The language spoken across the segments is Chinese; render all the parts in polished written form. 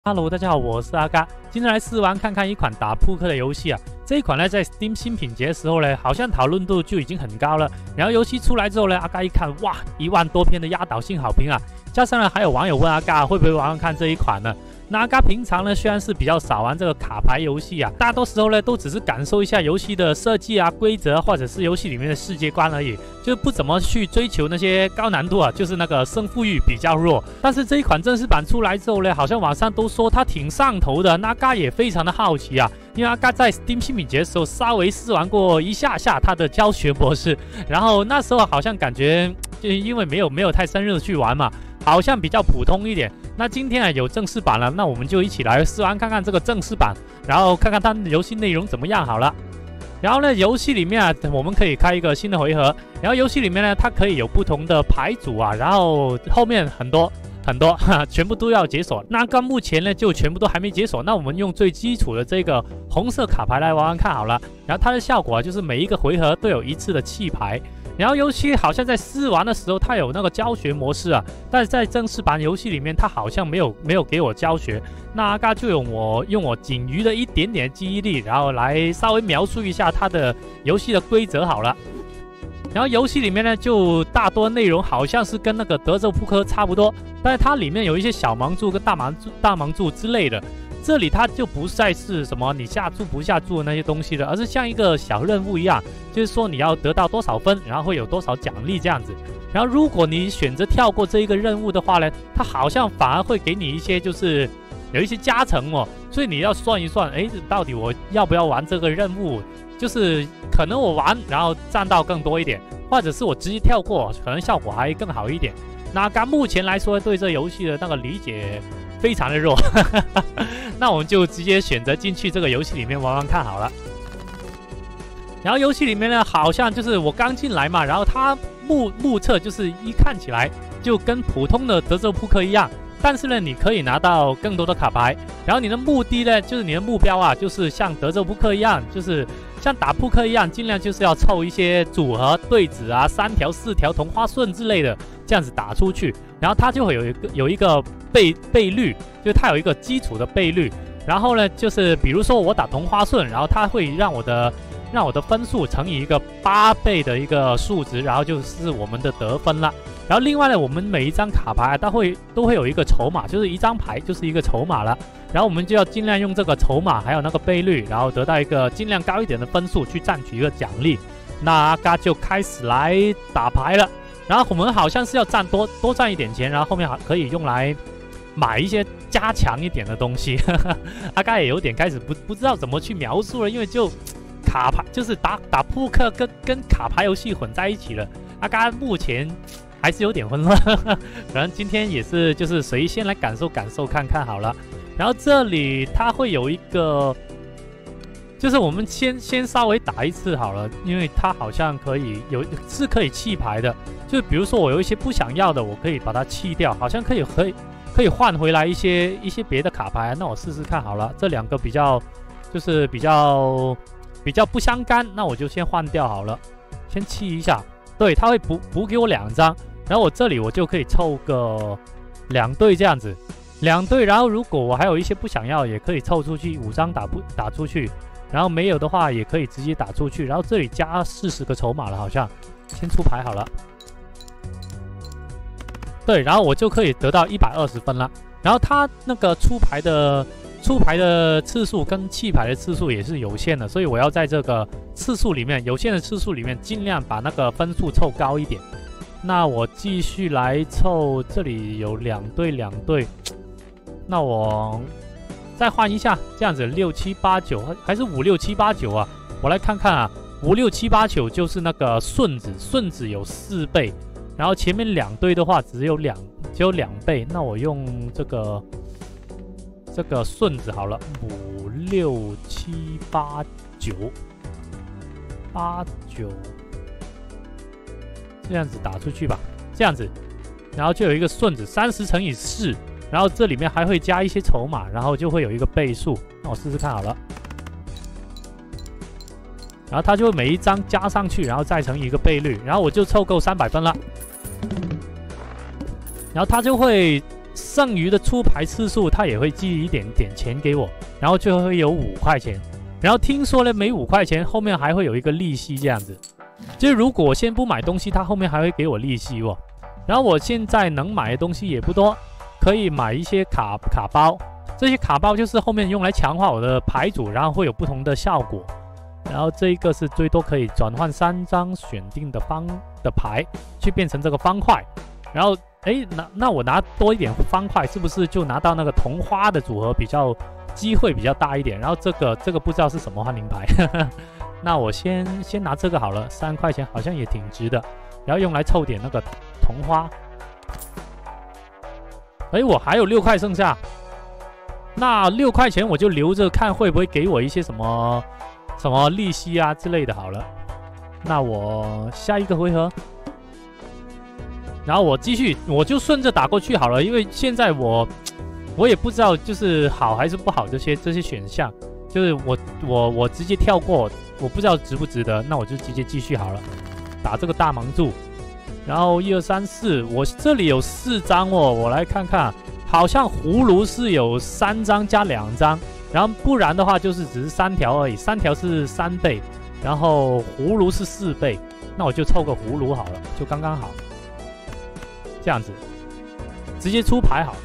Hello， 大家好，我是阿嘎。今天来试玩看看一款打扑克的游戏啊。这一款呢，在 Steam 新品节的时候呢，好像讨论度就已经很高了。然后游戏出来之后呢，阿嘎一看，哇，1万多篇的压倒性好评啊！加上呢，还有网友问阿嘎会不会玩玩看这一款呢？那阿嘎平常呢，虽然是比较少玩这个卡牌游戏啊，大多时候呢，都只是感受一下游戏的设计啊、规则，或者是游戏里面的世界观而已，就不怎么去追求那些高难度啊，就是那个胜负欲比较弱。但是这一款正式版出来之后呢，好像网上都说它挺上头的，那阿嘎也非常的好奇啊，因为阿嘎在 Steam 新品节的时候稍微试玩过一下它的教学模式，然后那时候好像感觉就因为没有太深入的去玩嘛，好像比较普通一点。那今天啊有正式版了，那我们就一起来试玩看看这个正式版，然后看看它的游戏内容怎么样好了。然后呢，游戏里面啊，我们可以开一个新的回合，然后游戏里面呢，它可以有不同的牌组啊，然后后面很多全部都要解锁。那到目前呢，就全部都还没解锁。那我们用最基础的这个红色卡牌来玩玩看好了。然后它的效果啊，就是每一个回合都有1次的弃牌。然后游戏好像在试玩的时候，它有那个教学模式啊，但是在正式版游戏里面，它好像没有给我教学。那阿嘎就用我仅余的一点点记忆力，然后来稍微描述一下它的游戏的规则好了。然后游戏里面呢，就大多内容好像是跟那个德州扑克差不多，但是它里面有一些小盲注跟大盲注之类的。这里它就不再是什么你下注不下注的那些东西了，而是像一个小任务一样，就是说你要得到多少分，然后会有多少奖励这样子。然后如果你选择跳过这一个任务的话呢，它好像反而会给你一些就是有一些加成哦，所以你要算一算，哎，到底我要不要玩这个任务？就是可能我玩然后赚到更多一点，或者是我直接跳过，可能效果还更好一点。那刚目前来说，对这游戏的那个理解非常的弱，那我们就直接选择进去这个游戏里面玩玩看好了。然后游戏里面呢，好像就是我刚进来嘛，然后它目测就是一看起来就跟普通的德州扑克一样，但是呢，你可以拿到更多的卡牌，然后你的目的呢，就是你的目标啊，就是像德州扑克一样，就是像打扑克一样，尽量就是要凑一些组合对子啊，3条4条同花顺之类的，这样子打出去，然后它就会有一个倍率，就是它有一个基础的倍率。然后呢，就是比如说我打同花顺，然后它会让我的分数乘以一个8倍的一个数值，然后就是我们的得分了。然后另外呢，我们每一张卡牌都会有一个筹码，就是一张牌就是一个筹码了。然后我们就要尽量用这个筹码还有那个倍率，然后得到一个尽量高一点的分数去赚取一个奖励。那阿嘎就开始来打牌了。然后我们好像是要多赚一点钱，然后后面还可以用来买一些加强一点的东西。阿嘎也有点开始不知道怎么去描述了，因为就卡牌就是打扑克跟卡牌游戏混在一起了。阿嘎目前还是有点混乱，反正今天也是就是谁先来感受看看好了。然后这里它会有一个，就是我们先稍微打一次好了，因为它好像可以弃牌的，就比如说我有一些不想要的，我可以把它弃掉，好像可以换回来一些别的卡牌。那我试试看好了，这2个比较不相干，那我就先换掉好了，先弃一下。对，它会补给我2张，然后我这里我就可以凑个2对这样子，2对。然后如果我还有一些不想要，也可以凑出去5张打出去，然后没有的话也可以直接打出去。然后这里加40个筹码了，好像先出牌好了。对，然后我就可以得到120分了。然后它那个出牌的次数跟弃牌的次数也是有限的，所以我要在这个有限的次数里面尽量把那个分数凑高一点。那我继续来凑，这里有2对，那我再换一下，这样子6、7、8、9还是5、6、7、8、9啊？我来看看啊，5、6、7、8、9就是那个顺子有4倍，然后前面2对的话只有2倍，那我用这个顺子好了，5、6、7、8、9，这样子打出去吧，这样子，然后就有一个顺子30乘以4，然后这里面还会加一些筹码，然后就会有一个倍数。那我试试看好了，然后它就会每一张加上去，然后再乘以一个倍率，然后我就凑够300分了。然后它就会剩余的出牌次数他也会寄一点点钱给我，然后最后会有5块钱。然后听说呢，每5块钱后面还会有一个利息这样子，就是如果我先不买东西，他后面还会给我利息哦。然后我现在能买的东西也不多，可以买一些卡包，这些卡包就是后面用来强化我的牌组，然后会有不同的效果。然后这一个是最多可以转换3张选定的方的牌，去变成这个方块。然后那我拿多一点方块，是不是就拿到那个同花的组合机会比较大一点？然后这个不知道是什么幻灵牌，那我先拿这个好了，3块钱好像也挺值的，然后用来凑点那个同花。我还有6块剩下，那6块钱我就留着看会不会给我一些什么利息啊之类的好了。那我下一个回合，然后我继续，我就顺着打过去好了，因为现在我也不知道就是好还是不好，这些选项，就是我直接跳过，我不知道值不值得，那我就直接继续好了，打这个大盲注。然后1、2、3、4，我这里有4张哦，我来看看，好像葫芦是有3张加2张，然后不然的话就是只是3条而已，3条是3倍，然后葫芦是4倍，那我就凑个葫芦好了，就刚刚好，这样子，直接出牌好，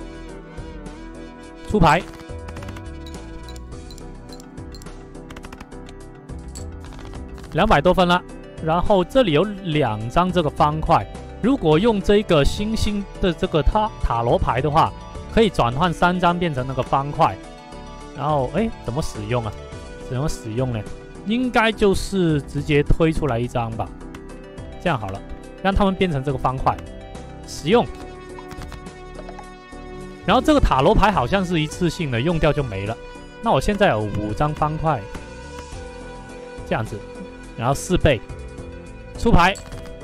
出牌。200多分了。然后这里有2张这个方块，如果用这个星星的这个塔罗牌的话，可以转换3张变成那个方块。然后怎么使用啊？怎么使用呢？应该就是直接推出来1张吧。这样好了，让它们变成这个方块，使用。然后这个塔罗牌好像是一次性的，用掉就没了。那我现在有5张方块，这样子，然后4倍。出牌，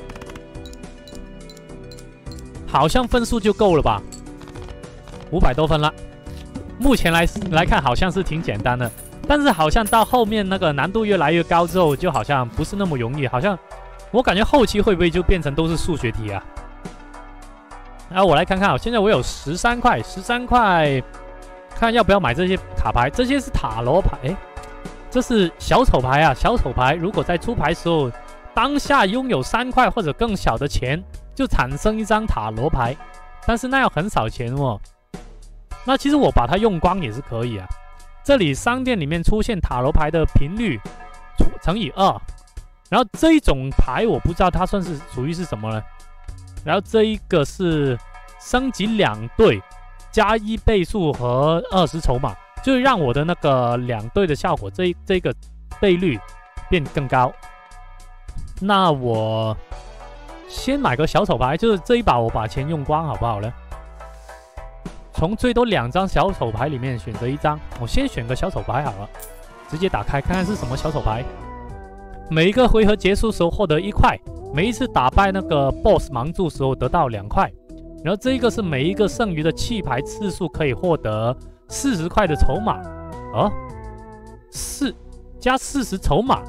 好像分数就够了吧？500多分了。目前来看，好像是挺简单的，但是好像到后面那个难度越来越高之后，就好像不是那么容易。好像我感觉后期会不会就变成都是数学题啊？然后我来看看，现在我有13块，看要不要买这些卡牌。这些是塔罗牌，这是小丑牌啊！小丑牌如果在出牌时候，当下拥有3块或者更小的钱，就产生1张塔罗牌，但是那要很少钱哦。那其实我把它用光也是可以啊。这里商店里面出现塔罗牌的频率乘以2，然后这一种牌我不知道它算是属于是什么呢？然后这一个是升级2队加1倍数和20筹码，就是让我的那个2队的效果这个倍率变更高。那我先买个小丑牌，就是这一把我把钱用光好不好呢？从最多2张小丑牌里面选择1张，我先选个小丑牌好了，直接打开看看是什么小丑牌。每一个回合结束时候获得1块，每一次打败那个 BOSS 盲注时候得到2块。然后这一个是每一个剩余的弃牌次数可以获得40块的筹码加40筹码。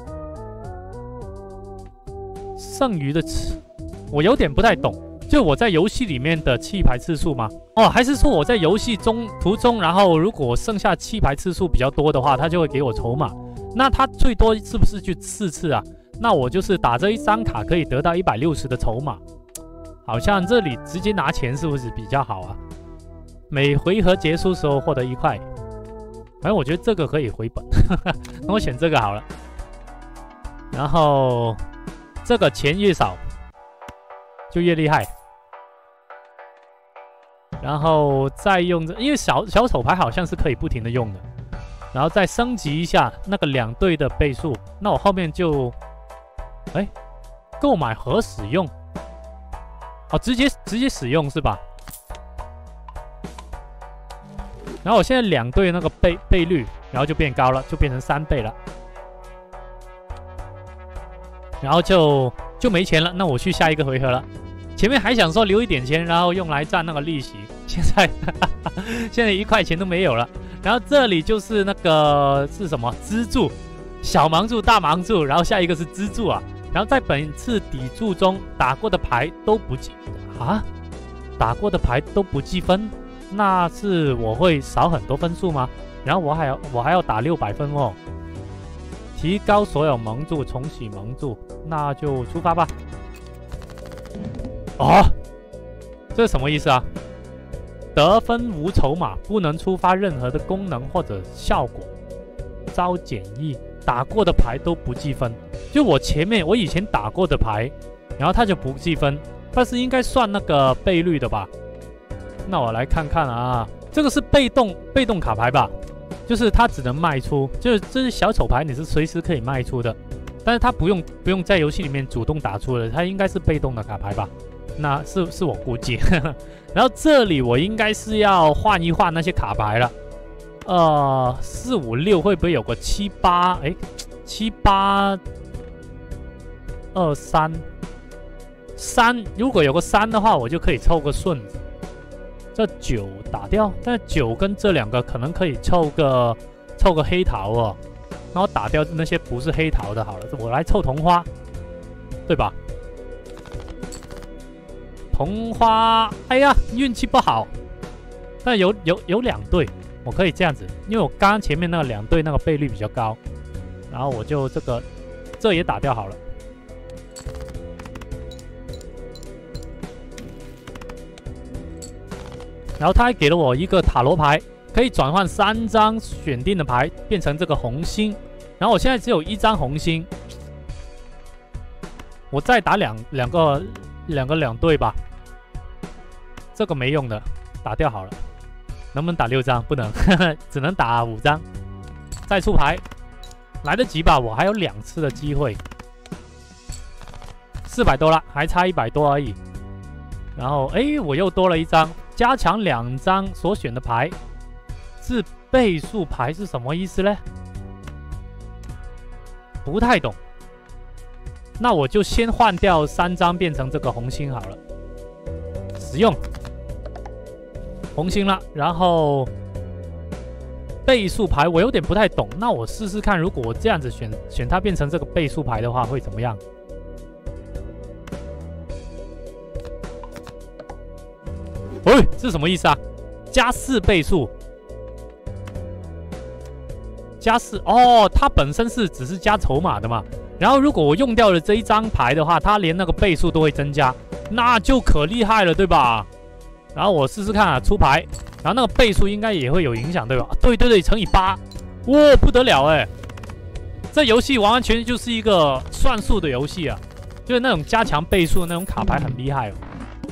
剩余的我有点不太懂，就我在游戏里面的弃牌次数吗？还是说我在游戏途中，然后如果剩下弃牌次数比较多的话，它就会给我筹码。那它最多是不是就4次啊？那我就是打这1张卡可以得到160的筹码，好像这里直接拿钱是不是比较好啊？每回合结束时候获得1块，反正我觉得这个可以回本，那我选这个好了。然后这个钱越少就越厉害，然后再用因为小丑牌好像是可以不停的用的，然后再升级一下那个2队的倍数，那我后面就购买和使用，直接使用是吧？然后我现在2队那个倍率，然后就变高了，就变成3倍了。然后就没钱了，那我去下一个回合了。前面还想说留一点钱，然后用来赚那个利息，现在1块钱都没有了。然后这里就是那个是什么支柱，小盲注、大盲注，然后下一个是支柱啊。然后在本次底注中打过的牌都不记啊， 打过的牌都不计分，那是我会少很多分数吗？然后我还要打600分哦。提高所有盟主，重启盟主，那就出发吧。哦，这是什么意思啊？得分无筹码，不能触发任何的功能或者效果。遭减役，打过的牌都不计分。就我以前打过的牌，然后它就不计分，但是应该算那个倍率的吧？那我来看看啊，这个是被动卡牌吧？就是它只能卖出，就是这是小丑牌，你是随时可以卖出的，但是它不用在游戏里面主动打出的，它应该是被动的卡牌吧？那是我估计。然后这里我应该是要换一换那些卡牌了。4、5、6会不会有个7、8？哎，7、8、2、3、3，如果有个3的话，我就可以凑个顺子。这9打掉，但9跟这2个可能可以凑个黑桃哦，然后打掉那些不是黑桃的好了，我来凑同花，对吧？同花，哎呀，运气不好，但有2对，我可以这样子，因为我刚刚前面那个2对那个倍率比较高，然后我就这也打掉好了。然后他还给了我一个塔罗牌，可以转换3张选定的牌变成这个红心。然后我现在只有1张红心，我再打两对吧。这个没用的，打掉好了。能不能打6张？不能，只能打5张。再出牌，来得及吧？我还有2次的机会。400多了，还差100多而已。然后，哎，我又多了1张。加强2张所选的牌，是倍数牌是什么意思呢？不太懂。那我就先换掉3张，变成这个红心好了。使用红心了，然后倍数牌我有点不太懂。那我试试看，如果我这样子选它变成这个倍数牌的话，会怎么样？喂，这是什么意思啊？加4倍数，加4哦，它本身是只是加筹码的嘛。然后如果我用掉了这一张牌的话，它连那个倍数都会增加，那就可厉害了，对吧？然后我试试看啊，出牌，然后那个倍数应该也会有影响，对吧？对对对，乘以8，哇，不得了哎！这游戏完完全全就是一个算术的游戏啊，就是那种加强倍数的那种卡牌很厉害哦。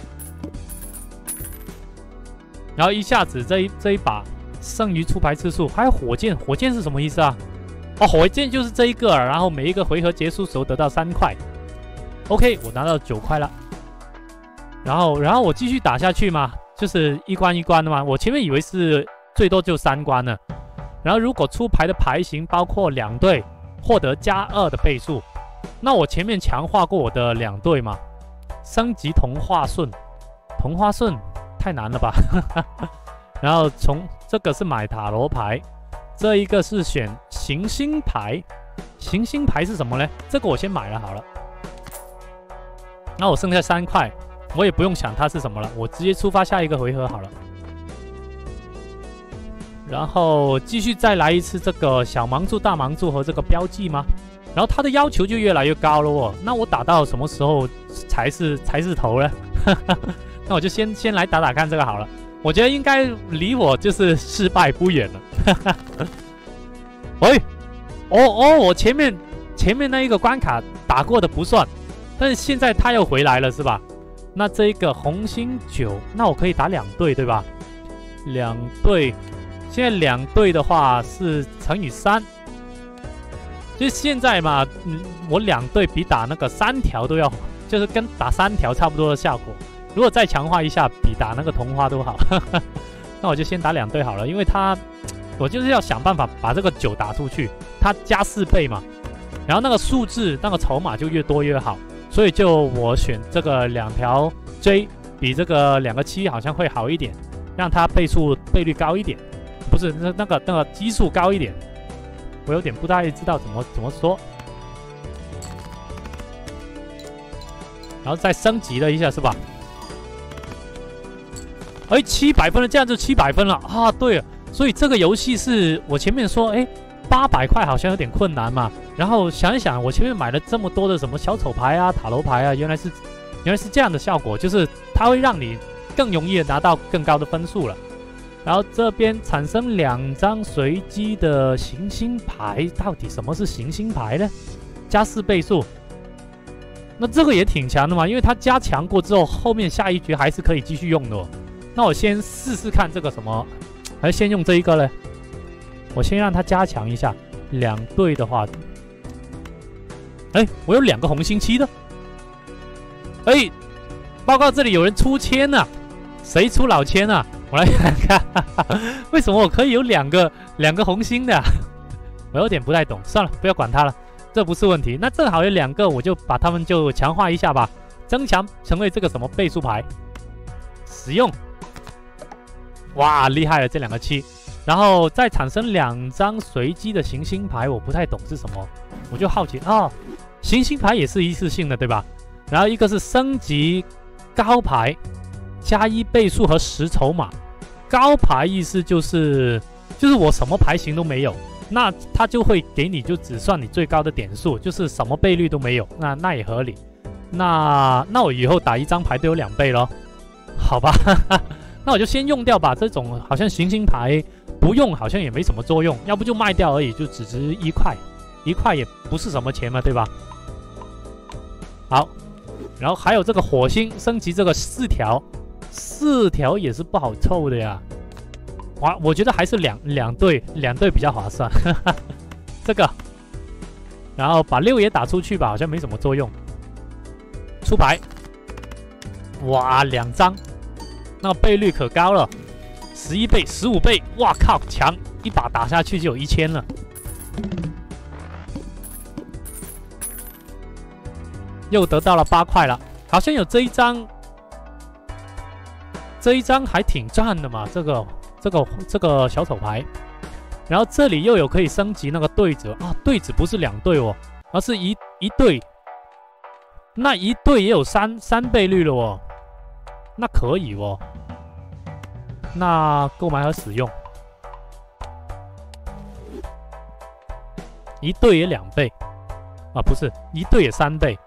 然后一下子这一把剩余出牌次数，还有火箭，火箭是什么意思啊？哦，火箭就是这一个，然后每一个回合结束时候得到3块。OK， 我拿到9块了。然后我继续打下去嘛，就是一关一关的嘛。我前面以为是最多就3关了。然后如果出牌的牌型包括2对，获得+2的倍数，那我前面强化过我的2对嘛，升级同花顺，同花顺。太难了吧。然后从这个是买塔罗牌，这一个是选行星牌。行星牌是什么呢？这个我先买了好了。那我剩下3块，我也不用想它是什么了，我直接出发下一个回合好了。然后继续再来一次这个小盲注、大盲注和这个标记吗？然后它的要求就越来越高了哦。那我打到什么时候才是头呢？那我就先来打打看这个好了，我觉得应该离我就是失败不远了。喂，我前面那一个关卡打过的不算，但是现在他又回来了是吧？那这个红心9，那我可以打2对对吧？2对，现在2对的话是乘以3，就现在嘛，我2对比打那个3条都要，就是跟打3条差不多的效果。如果再强化一下，比打那个同花都好。那我就先打2对好了，因为我就是要想办法把这个9打出去，它加4倍嘛，然后那个数字那个筹码就越多越好，所以我选这个2条 J 比这个2个7好像会好一点，让它倍率高一点，不是那个基数高一点，我有点不太知道怎么说。然后再升级了一下是吧？ 哎，700分了，这样就700分了啊！对了，所以这个游戏是我前面说，哎，800块好像有点困难嘛。然后想一想，我前面买了这么多的什么小丑牌啊、塔罗牌啊，原来是这样的效果，就是它会让你更容易的拿到更高的分数了。然后这边产生2张随机的行星牌，到底什么是行星牌呢？加4倍数，那这个也挺强的嘛，因为它加强过之后，后面下一局还是可以继续用的哦。那我先试试看这个什么，还是先用这一个嘞？我先让它加强一下。2队的话，哎，我有2个红星7的。哎，报告这里有人出签啊，谁出老千啊？我来看看，为什么我可以有两个红星的、啊？我有点不太懂，算了，不要管它了，这不是问题。那正好有2个，我就把它们就强化一下吧，增强成为这个什么倍数牌，使用。哇，厉害了，这2个7，然后再产生2张随机的行星牌，我不太懂是什么，我就好奇哦，行星牌也是一次性的对吧？然后一个是升级高牌。加1倍数和10筹码，高牌意思就是我什么牌型都没有，那它就会给你就只算你最高的点数，就是什么倍率都没有，那也合理。那我以后打1张牌都有2倍咯，好吧？那我就先用掉吧，这种好像行星牌不用好像也没什么作用，要不就卖掉而已，就只值1块，1块也不是什么钱嘛，对吧？好，然后还有这个火星升级这个4条也是不好凑的呀，我觉得还是两队比较划算，这个，然后把6也打出去吧，好像没什么作用。出牌，哇，2张，那倍率可高了，11倍、15倍，哇靠，强，一把打下去就有1000了。又得到了8块了，好像有这一张。这一张还挺赚的嘛，这个小丑牌，然后这里又有可以升级那个对子啊，对子不是2队哦，而是一队，那1队也有3倍率了哦，那可以哦，那购买和使用，1队也2倍啊，不是1队也3倍，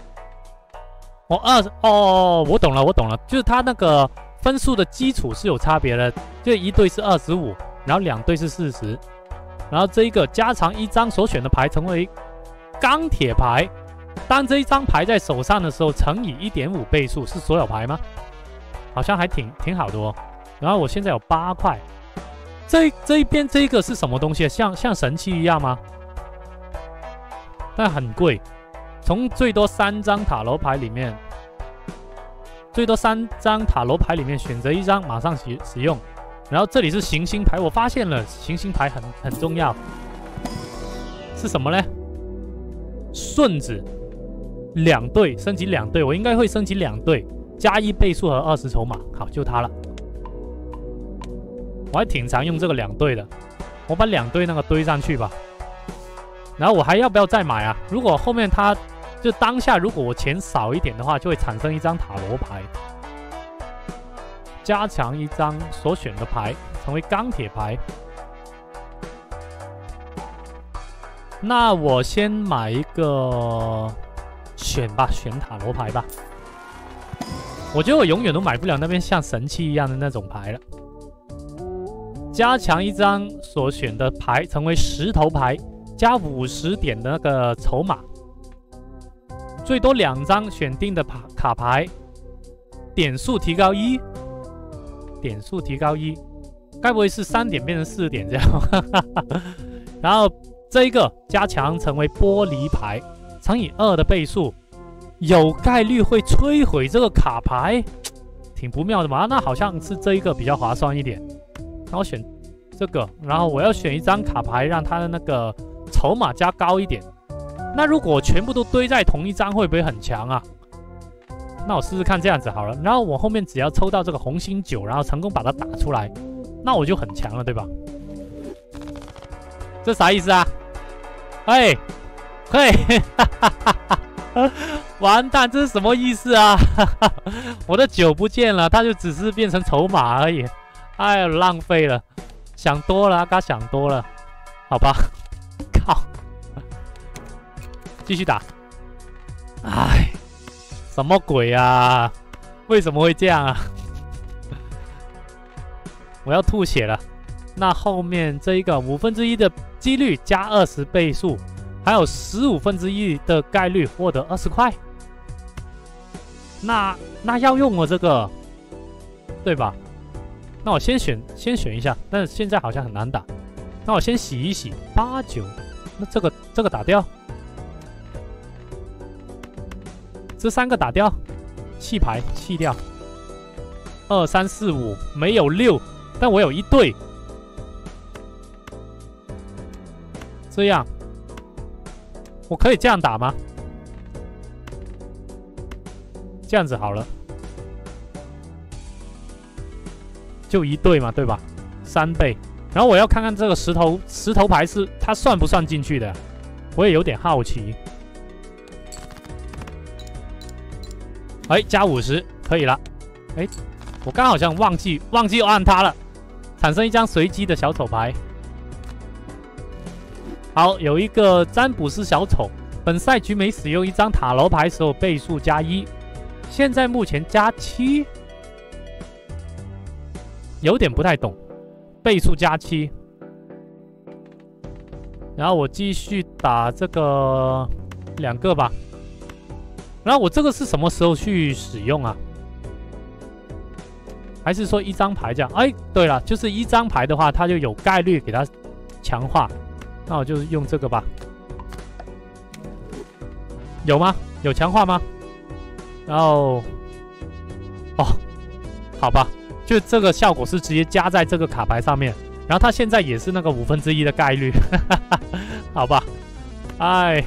我懂了，就是它那个。分数的基础是有差别的，就1队是25，然后2队是40，然后这一个加长1张所选的牌成为钢铁牌，当这一张牌在手上的时候乘以 1.5 倍数，是所有牌吗？好像还挺好的哦。然后我现在有8块，这一边这个是什么东西？像神器一样吗？但很贵，从最多3张塔罗牌里面。最多3张塔罗牌里面选择1张，马上使用。然后这里是行星牌，我发现了行星牌很重要，是什么呢？顺子2队升级2队，我应该会升级2队，加1倍数和20筹码。好，就它了。我还挺常用这个2队的，我把2队那个堆上去吧。然后我还要不要再买啊？如果后面它。就当下，如果我钱少一点的话，就会产生1张塔罗牌，加强1张所选的牌，成为钢铁牌。那我先买一个，选塔罗牌吧。我觉得我永远都买不了那边像神器一样的那种牌了。加强1张所选的牌，成为10头牌，加50点的那个筹码。最多2张选定的卡牌，点数提高1，点数提高1，该不会是3点变成4点这样？然后这一个加强成为玻璃牌，乘以2的倍数，有概率会摧毁这个卡牌，挺不妙的嘛。那好像是这一个比较划算一点，那我选这个，然后我要选1张卡牌，让它的那个筹码加高一点。那如果我全部都堆在同一张，会不会很强啊？那我试试看这样子好了。然后我后面只要抽到这个红心9，然后成功把它打出来，那我就很强了，对吧？这啥意思啊？哎，嘿， 完蛋，这是什么意思啊？我的酒不见了，它就只是变成筹码而已。哎呀，浪费了，想多了，阿嘎想多了，好吧。靠，继续打。哎，什么鬼啊？为什么会这样啊？我要吐血了。那后面这一个1/5的几率加20倍数，还有1/15的概率获得20块。那要用我这个，对吧？那我先选一下，但是现在好像很难打。那我先洗一洗8、9，那这个打掉，这3个打掉，弃牌弃掉。2、3、4、5没有6，但我有1对。这样，我可以这样打吗？这样子好了，就1对嘛，对吧？3倍。然后我要看看这个石头牌是它算不算进去的，我也有点好奇。哎，加50可以了。哎，我刚好像忘记按它了，产生一张随机的小丑牌。好，有一个占卜师小丑，本赛局每使用一张塔罗牌时候倍数加1，现在目前加7，有点不太懂，倍数加7。然后我继续打这个2个吧。然后我这个是什么时候去使用啊？还是说1张牌这样？哎，对了，就是1张牌的话，它就有概率给它强化。那我就用这个吧。有吗？有强化吗？然后，哦，好吧，就这个效果是直接加在这个卡牌上面。然后它现在也是那个1/5的概率，好吧？哎，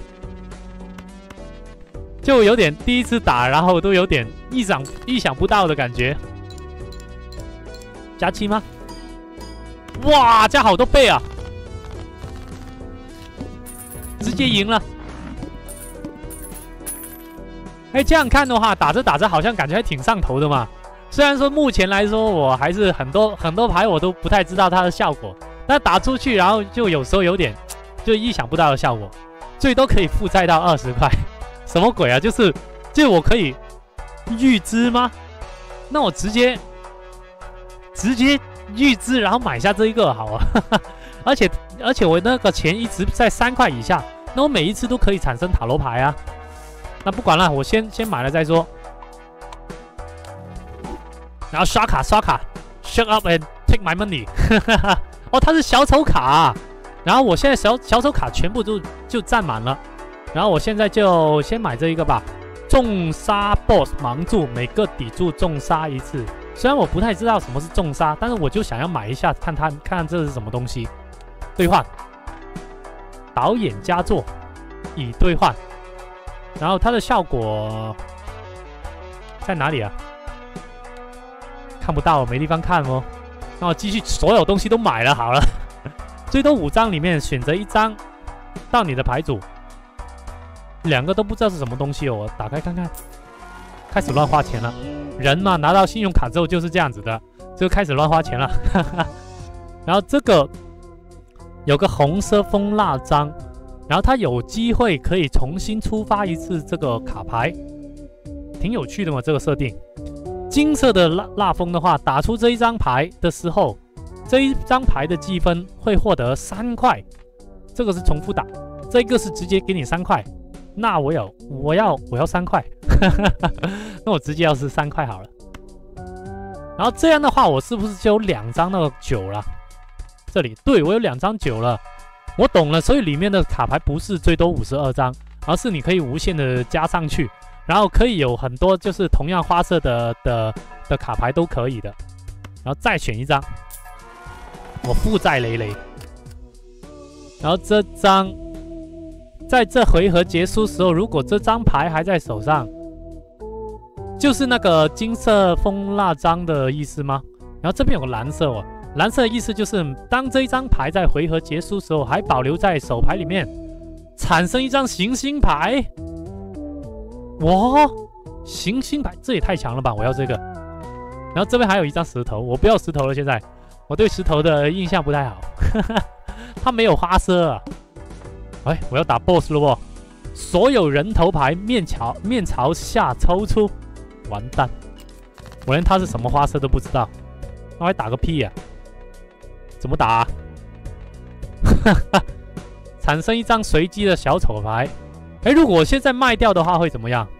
就有点第一次打，然后都有点意想不到的感觉。加7吗？哇，加好多倍啊！直接赢了。哎，这样看的话，打着打着好像感觉还挺上头的嘛。虽然说目前来说，我还是很多牌我都不太知道它的效果，但打出去，然后就有时候有点就意想不到的效果，最多可以负债到20块，什么鬼啊？就我可以预支吗？那我直接预支，然后买下这一个好啊。而且我那个钱一直在3块以下，那我每一次都可以产生塔罗牌啊。那不管了，我先买了再说。然后刷卡 ，shut up and take my money 。哦，它是小丑卡啊。然后我现在小丑卡全部就占满了。然后我现在就先买这一个吧。重杀 BOSS 盲注，每个抵住重杀1次。虽然我不太知道什么是重杀，但是我就想要买一下，看看这是什么东西。兑换，导演佳作，已兑换。然后它的效果在哪里啊？看不到，没地方看哦。那我继续所有东西都买了好了，最多5张里面选择1张到你的牌组。2个都不知道是什么东西哦，我打开看看。开始乱花钱了，人嘛，拿到信用卡之后就是这样子的，就开始乱花钱了。然后这个有个红色蜂蜡章，然后它有机会可以重新出发1次这个卡牌，挺有趣的嘛，这个设定。金色的蜡蜂的话，打出这一张牌的时候，这一张牌的积分会获得3块，这个是重复打，这个是直接给你3块。那我要3块，那我直接要是3块好了。然后这样的话，我是不是就有2张那个9了？这里对我有2张9了，我懂了。所以里面的卡牌不是最多52张，而是你可以无限的加上去，然后可以有很多就是同样花色的卡牌都可以的。然后再选1张，我负债累累。然后这张。在这回合结束时候，如果这张牌还在手上，就是那个金色蜂蜡章的意思吗？然后这边有个蓝色哦，蓝色的意思就是当这一张牌在回合结束时候还保留在手牌里面，产生1张行星牌。 哇，行星牌，这也太强了吧！我要这个。然后这边还有一张石头，我不要石头了。现在我对石头的印象不太好，它没有花色啊。哎，我要打 BOSS 了不？所有人头牌面朝下抽出，完蛋！我连它是什么花色都不知道，那还打个屁呀、怎么打、啊？产生一张随机的小丑牌。哎，如果我现在卖掉的话会怎么样？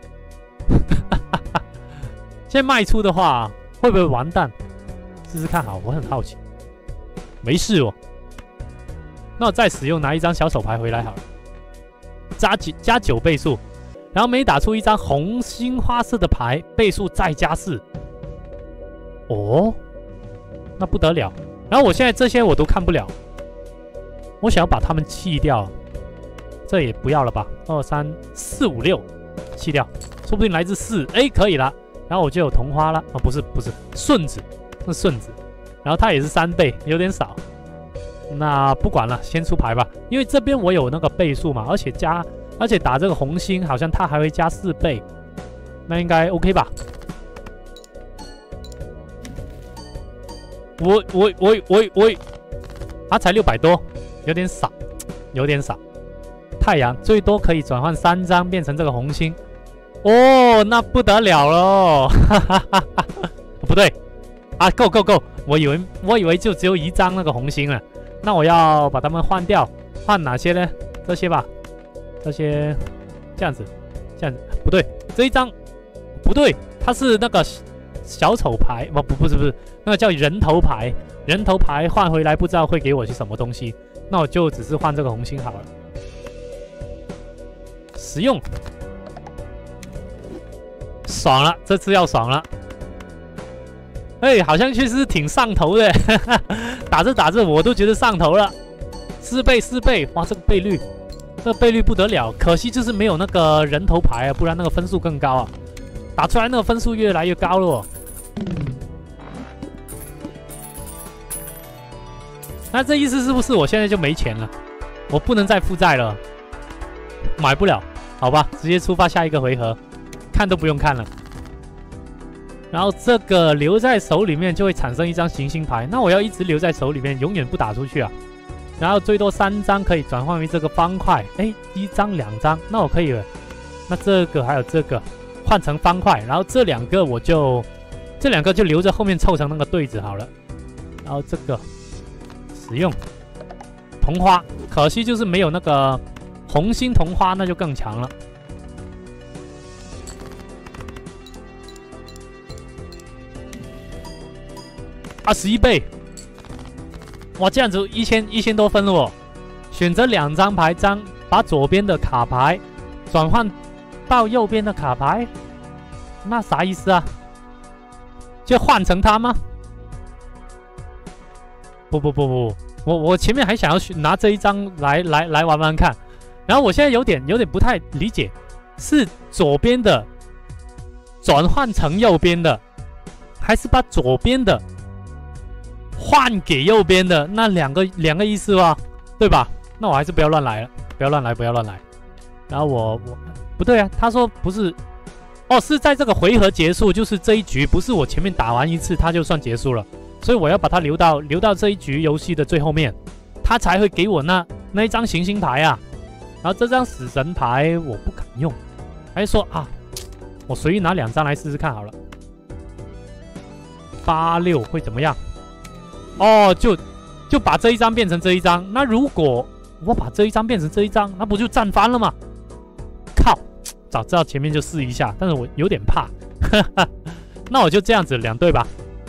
现在卖出的话会不会完蛋？试试看好，我很好奇。没事哦，那我再使用拿一张小丑牌回来好了，加9倍数，然后每打出一张红心花色的牌，倍数再加4。哦，那不得了。然后我现在这些我都看不了，我想要把它们弃掉，这也不要了吧？2、3、4、5、6，弃掉，说不定来自4，哎，可以了。然后我就有同花了啊，不是顺子，是顺子。然后它也是3倍，有点少。那不管了，先出牌吧，因为这边我有那个倍数嘛，而且打这个红心好像它还会加4倍，那应该 OK 吧？我，它才600多，有点少，有点少。太阳最多可以转换3张变成这个红心，哦，那不得了喽！不对啊，够，我以为就只有1张那个红心了，那我要把它们换掉，换哪些呢？这些吧，这些这样子，不对，这一张不对，它是那个小丑牌，不是，那个叫人头牌，人头牌换回来不知道会给我些什么东西，那我就只是换这个红心好了。实用，爽了，这次要爽了。哎，好像确实挺上头的，打着我都觉得上头了。4倍，哇，这个倍率不得了，可惜就是没有那个人头牌啊，不然那个分数更高啊，打出来那个分数越来越高了哦。那这意思是不是我现在就没钱了？我不能再负债了，买不了，好吧，直接出发下一个回合，看都不用看了。然后这个留在手里面就会产生一张行星牌，那我要一直留在手里面，永远不打出去啊。然后最多3张可以转换为这个方块，哎，1张2张，那我可以了。那这个还有这个换成方块，然后这两个就留着后面凑成那个对子好了。然后这个使用同花，可惜就是没有那个红心同花，那就更强了。21倍，哇，这样子1000多分了哦。选择2张牌张，把左边的卡牌转换到右边的卡牌，那啥意思啊？就换成它吗？不，我前面还想要拿这一张来玩玩看，然后我现在有点不太理解，是左边的转换成右边的，还是把左边的换给右边的？那两个意思吧，对吧？那我还是不要乱来了，不要乱来。然后我不对啊，他说不是，哦，是在这个回合结束，就是这一局，不是我前面打完一次它就算结束了，所以我要把它留到这一局游戏的最后面，它才会给我那一张行星牌啊。然后这张死神牌我不敢用，还是说啊，我随意拿2张来试试看好了。86会怎么样？哦，就把这一张变成这一张。那如果我把这一张变成这一张，那不就战翻了吗？靠！早知道前面就试一下，但是我有点怕。那我就这样子2对吧。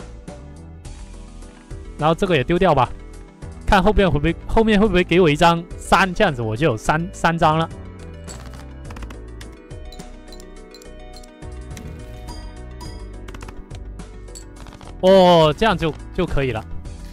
然后这个也丢掉吧，看后面会不会给我一张3，这样子我就有三张了。哦，这样就可以了。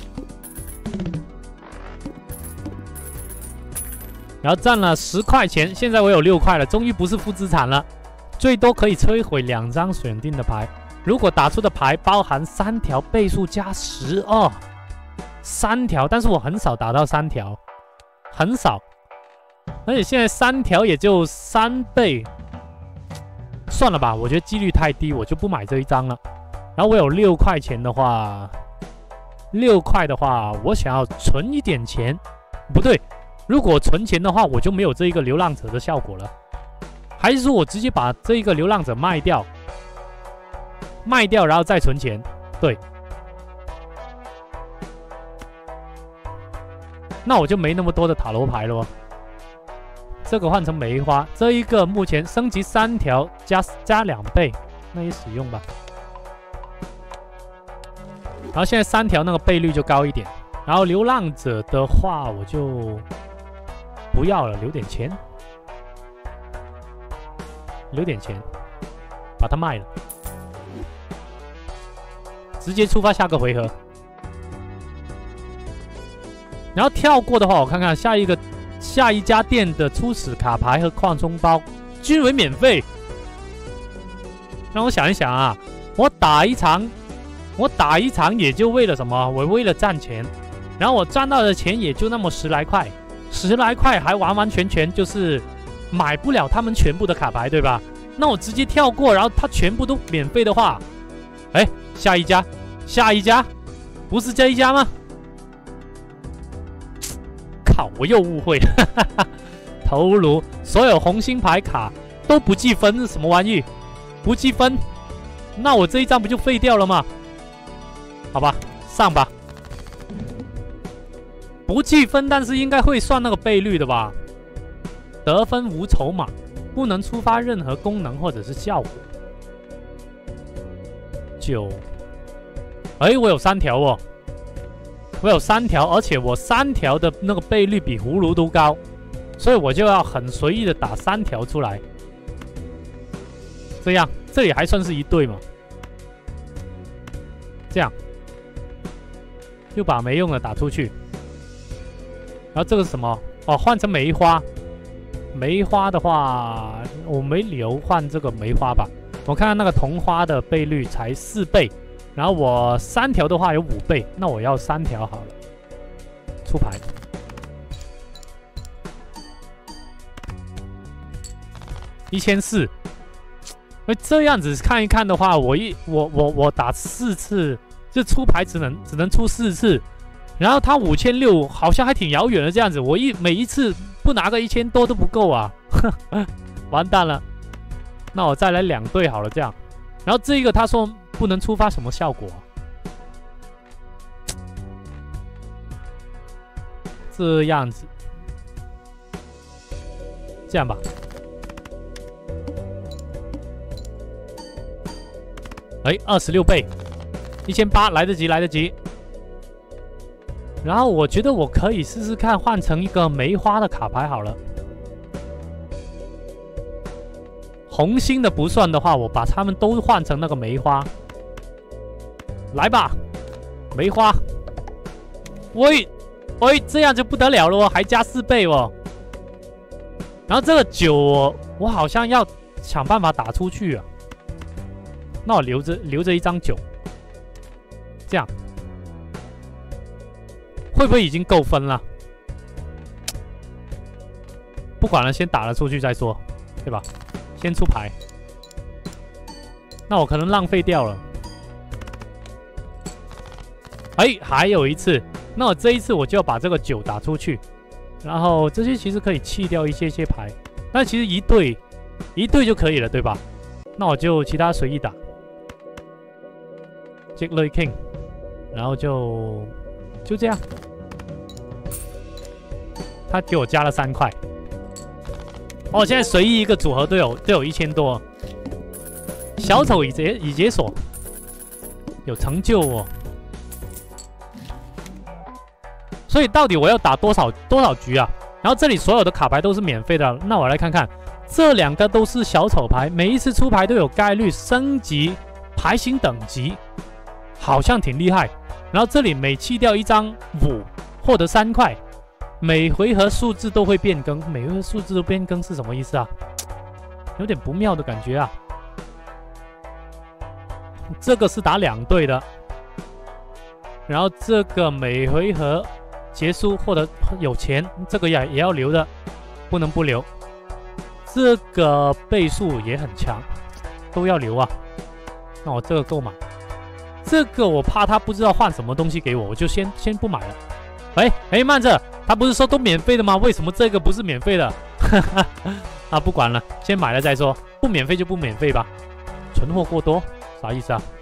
然后占了10块钱，现在我有6块了，终于不是负资产了。最多可以摧毁2张选定的牌，如果打出的牌包含3条，倍数加12。3条，但是我很少打到3条，很少，而且现在3条也就3倍， 算了吧，我觉得几率太低，我就不买这一张了。然后我有6块钱的话，6块的话，我想要存一点钱，不对，如果存钱的话，我就没有这一个流浪者的效果了。还是说我直接把这一个流浪者卖掉，然后再存钱？对，那我就没那么多的塔罗牌了哦。这个换成梅花，这一个目前升级3条加2倍，那也使用吧。然后现在3条那个倍率就高一点。然后流浪者的话，我就不要了，留点钱，把它卖了，直接出发下个回合。然后跳过的话，我看看下一家店的初始卡牌和扩充包均为免费。让我想一想啊，我打一场也就为了什么？我为了赚钱，然后我赚到的钱也就那么10来块，10来块还完完全全就是买不了他们全部的卡牌，对吧？那我直接跳过，然后它全部都免费的话，哎，下一家，不是这一家吗？靠，我又误会了，头颅所有红心牌卡都不计分，是什么玩意？不计分，那我这一张不就废掉了吗？好吧，上吧。不计分，但是应该会算那个倍率的吧？得分无筹码，不能触发任何功能或者是效果。9，哎，我有3条哦，而且我3条的那个倍率比葫芦都高，所以我就要很随意的打3条出来。这样，这里还算是一对嘛？这样，就把没用的打出去。然后这个是什么？哦，换成梅花。梅花的话，我没理由换这个梅花吧？我看看那个同花的倍率才4倍，然后我3条的话有5倍，那我要3条好了。出牌。1400。这样子看一看的话，我打4次，这出牌只能出4次，然后他5600好像还挺遥远的这样子，我每一次不拿个1000多都不够啊，完蛋了。那我再来2对好了这样，然后这个他说不能触发什么效果啊，这样子，这样吧。哎，26倍，1800来得及。然后我觉得我可以试试看换成一个梅花的卡牌好了。红心的不算的话，我把它们都换成那个梅花。来吧，梅花。喂，这样就不得了了哦，还加4倍哦。然后这个9，我好像要想办法打出去啊。那我留着一张9，这样会不会已经够分了？不管了，先打了出去再说，对吧？先出牌，那我可能浪费掉了。哎，还有一次，那我这一次我就要把这个9打出去，然后这些其实可以弃掉一些牌，但其实一对就可以了，对吧？那我就其他随意打。Jack Louis King， 然后就这样，他给我加了3块。哦，现在随意一个组合都有1000多。小丑已解锁，有成就哦。所以到底我要打多少局啊？然后这里所有的卡牌都是免费的，那我来看看，这2个都是小丑牌，每一次出牌都有概率升级牌型等级。好像挺厉害，然后这里每弃掉一张5，获得3块，每回合数字都会变更，每回合数字都变更是什么意思啊？有点不妙的感觉啊。这个是打2对的，然后这个每回合结束获得有钱，这个也要留的，不能不留。这个倍数也很强， 都要留啊。那我这个购买，这个我怕他不知道换什么东西给我，我就先不买了。哎，慢着，他不是说都免费的吗？为什么这个不是免费的？啊，不管了，先买了再说，不免费就不免费吧。存货过多，啥意思啊？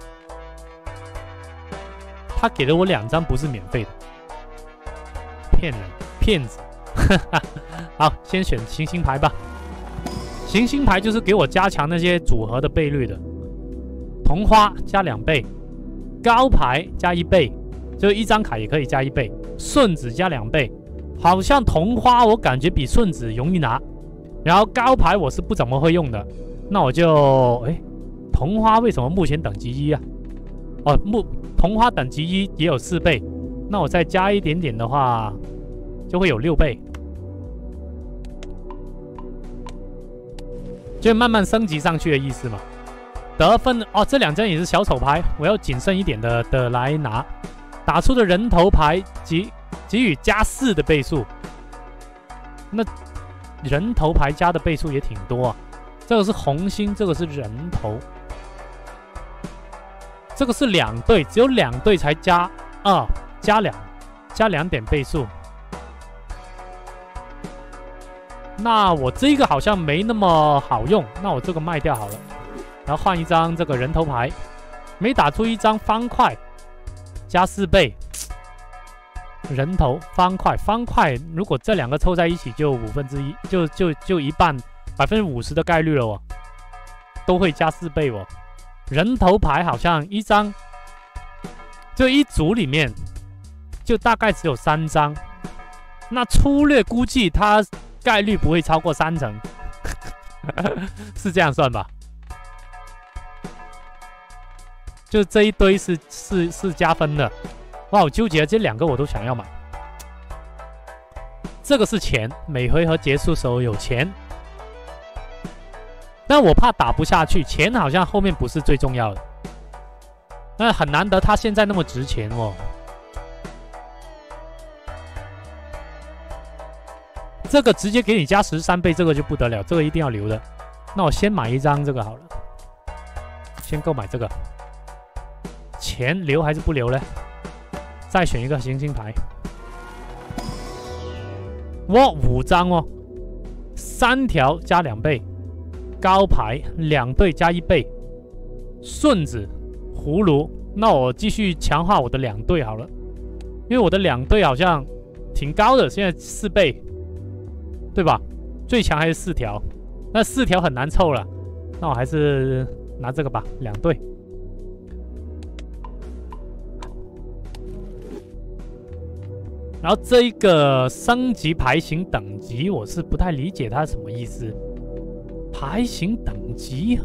他给了我2张不是免费的，骗人，骗子。好，先选行星牌吧。行星牌就是给我加强那些组合的倍率的。同花加2倍，高牌加1倍，就一张卡也可以加1倍。顺子加2倍，好像同花我感觉比顺子容易拿，然后高牌我是不怎么会用的，那我就同花为什么目前等级1啊？哦，同花等级1也有4倍，那我再加一点点的话，就会有6倍，就慢慢升级上去的意思嘛。得分哦，这2张也是小丑牌，我要谨慎一点的来拿。打出的人头牌给予加4的倍数，那人头牌加的倍数也挺多啊。这个是红心，这个是人头，这个是2对，只有2对才加2，加2点倍数。那我这个好像没那么好用，那我这个卖掉好了，然后换一张这个人头牌，每打出一张方块。加4倍，人头方块，如果这2个凑在一起就1/5，就一半，50%的概率了哦，都会加4倍哦。人头牌好像一张，就一组里面就大概只有3张，那粗略估计它概率不会超过3成，是这样算吧？就这一堆是加分的，哇，我纠结，这2个我都想要买。这个是钱，每回合结束时候有钱，但我怕打不下去，钱好像后面不是最重要的，那很难得它现在那么值钱哦。这个直接给你加13倍，这个就不得了，这个一定要留的。那我先买一张这个好了，先购买这个。钱留还是不留呢？再选一个行星牌。哇，5张哦，3条加2倍，高牌2对加1倍，顺子葫芦。那我继续强化我的2对好了，因为我的2对好像挺高的，现在4倍，对吧？最强还是4条，那4条很难凑了，那我还是拿这个吧，2对。然后这一个升级牌型等级，我是不太理解它是什么意思。牌型等级，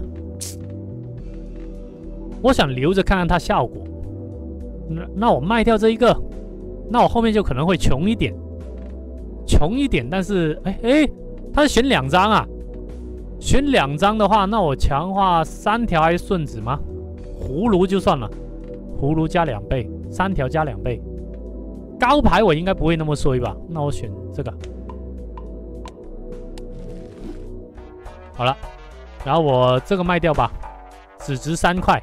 我想留着看看它效果。那我卖掉这一个，那我后面就可能会穷一点，但是它是选2张啊，选2张的话，那我强化3条还是顺子吗？葫芦就算了，葫芦加2倍，3条加2倍。高牌我应该不会那么衰吧？那我选这个。好了，然后我这个卖掉吧，只值3块。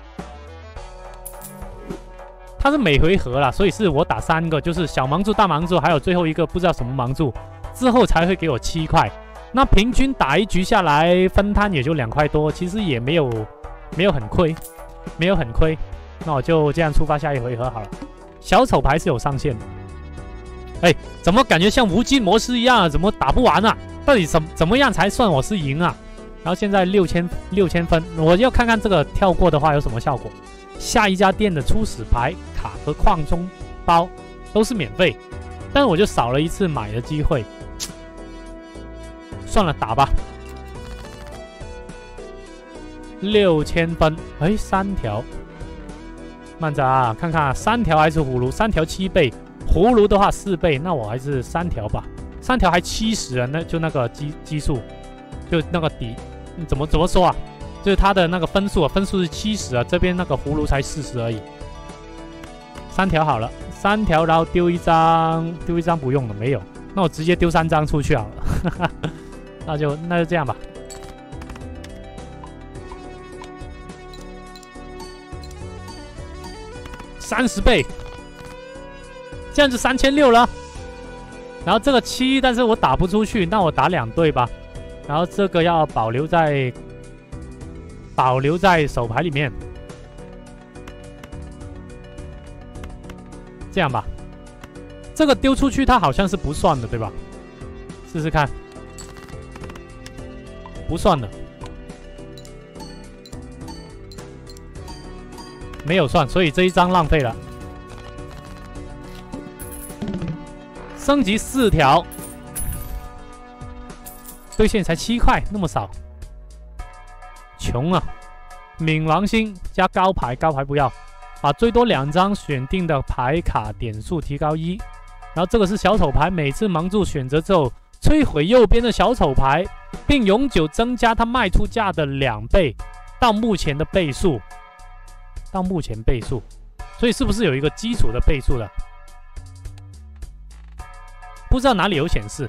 它是每回合啦，所以是我打3个，就是小盲注、大盲注，还有最后一个不知道什么盲注，之后才会给我7块。那平均打一局下来分摊也就2块多，其实也没有很亏，没有很亏。那我就这样触发下一回合好了。小丑牌是有上限的，怎么感觉像无尽模式一样啊？怎么打不完啊？到底怎么样才算我是赢啊？然后现在6000分，我要看看这个跳过的话有什么效果。下一家店的初始牌卡和矿中包都是免费，但是我就少了一次买的机会。算了，打吧。6000分，3条。慢着啊，看看3条还是葫芦，3条7倍，葫芦的话4倍，那我还是3条吧。3条还70啊，那就那个基数，就那个底，怎么说啊？就是它的那个分数啊，分数是70啊，这边那个葫芦才40而已。3条好了，3条，然后丢一张不用了，没有，那我直接丢3张出去好了，那就这样吧。 30倍，这样就3600了。然后这个7，但是我打不出去，那我打2对吧。然后这个要保留在手牌里面，这样吧。这个丢出去它好像是不算的，对吧？试试看，不算的，没有算，所以这一张浪费了。升级4条，兑现才7块，那么少，穷啊！冥王星加高牌，高牌不要，把最多2张选定的牌卡点数提高1。然后这个是小丑牌，每次盲注选择之后，摧毁右边的小丑牌，并永久增加它卖出价的2倍到目前的倍数，所以是不是有一个基础的倍数了？不知道哪里有显示。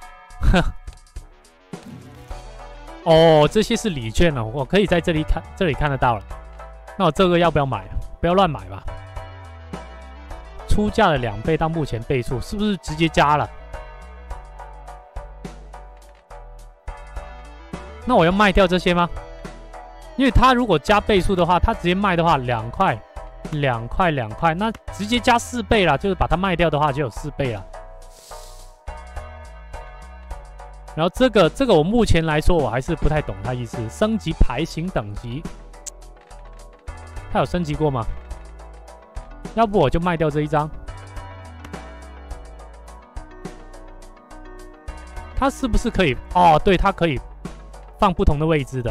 哦，这些是礼券哦，我可以在这里看得到了。那我这个要不要买？不要乱买吧。出价的2倍到目前倍数，是不是直接加了？那我要卖掉这些吗？因为它如果加倍数的话，它直接卖的话2块，那直接加4倍了，就是把它卖掉的话就有4倍了。然后这个我目前来说我还是不太懂它意思。升级牌型等级，它有升级过吗？要不我就卖掉这一张。它是不是可以？哦，对，它可以放不同的位置的。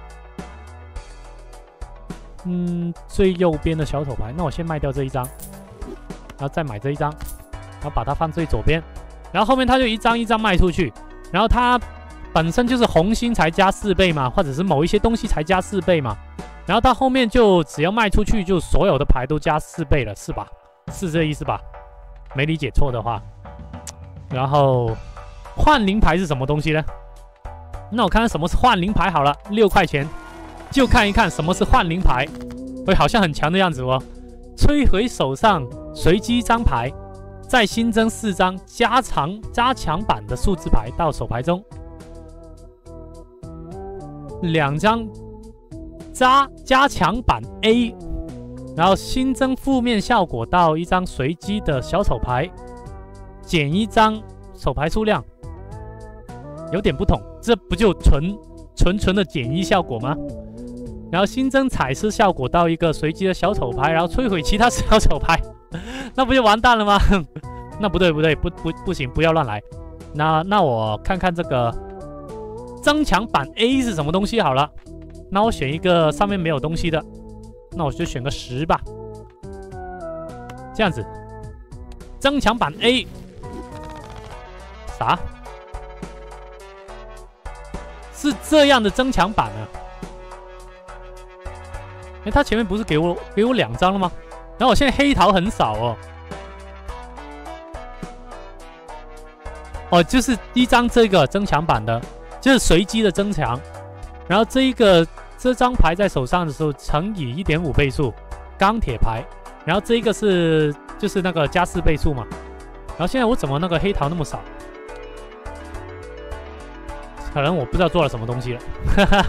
最右边的小丑牌，那我先卖掉这一张，然后再买这一张，然后把它放最左边，然后后面它就一张一张卖出去。然后它本身就是红心才加4倍嘛，或者是某一些东西才加4倍嘛。然后它后面就只要卖出去，就所有的牌都加4倍了，是吧？是这意思吧？没理解错的话。然后幻灵牌是什么东西呢？那我看看什么是幻灵牌好了，6块钱，就看一看什么是幻灵牌。喂，好像很强的样子哦。摧毁手上随机一张牌。再新增4张加强版的数字牌到手牌中，2张加强版 A， 然后新增负面效果到1张随机的小丑牌，减1张手牌数量，有点不同，这不就纯的减1效果吗？然后新增彩丝效果到一个随机的小丑牌，然后摧毁其他小丑牌。那不就完蛋了吗？那不对，不行，不要乱来。那我看看这个增强版 A 是什么东西好了。那我选一个上面没有东西的，那我就选个10吧。这样子，增强版 A 啥？是这样的增强版啊？哎，他前面不是给我2张了吗？然后我现在黑桃很少哦。哦，就是1张这个增强版的，就是随机的增强。然后这张牌在手上的时候乘以 1.5 倍数，钢铁牌。然后这个就是那个加4倍数嘛。然后现在我怎么那个黑桃那么少？可能我不知道做了什么东西了。哈哈。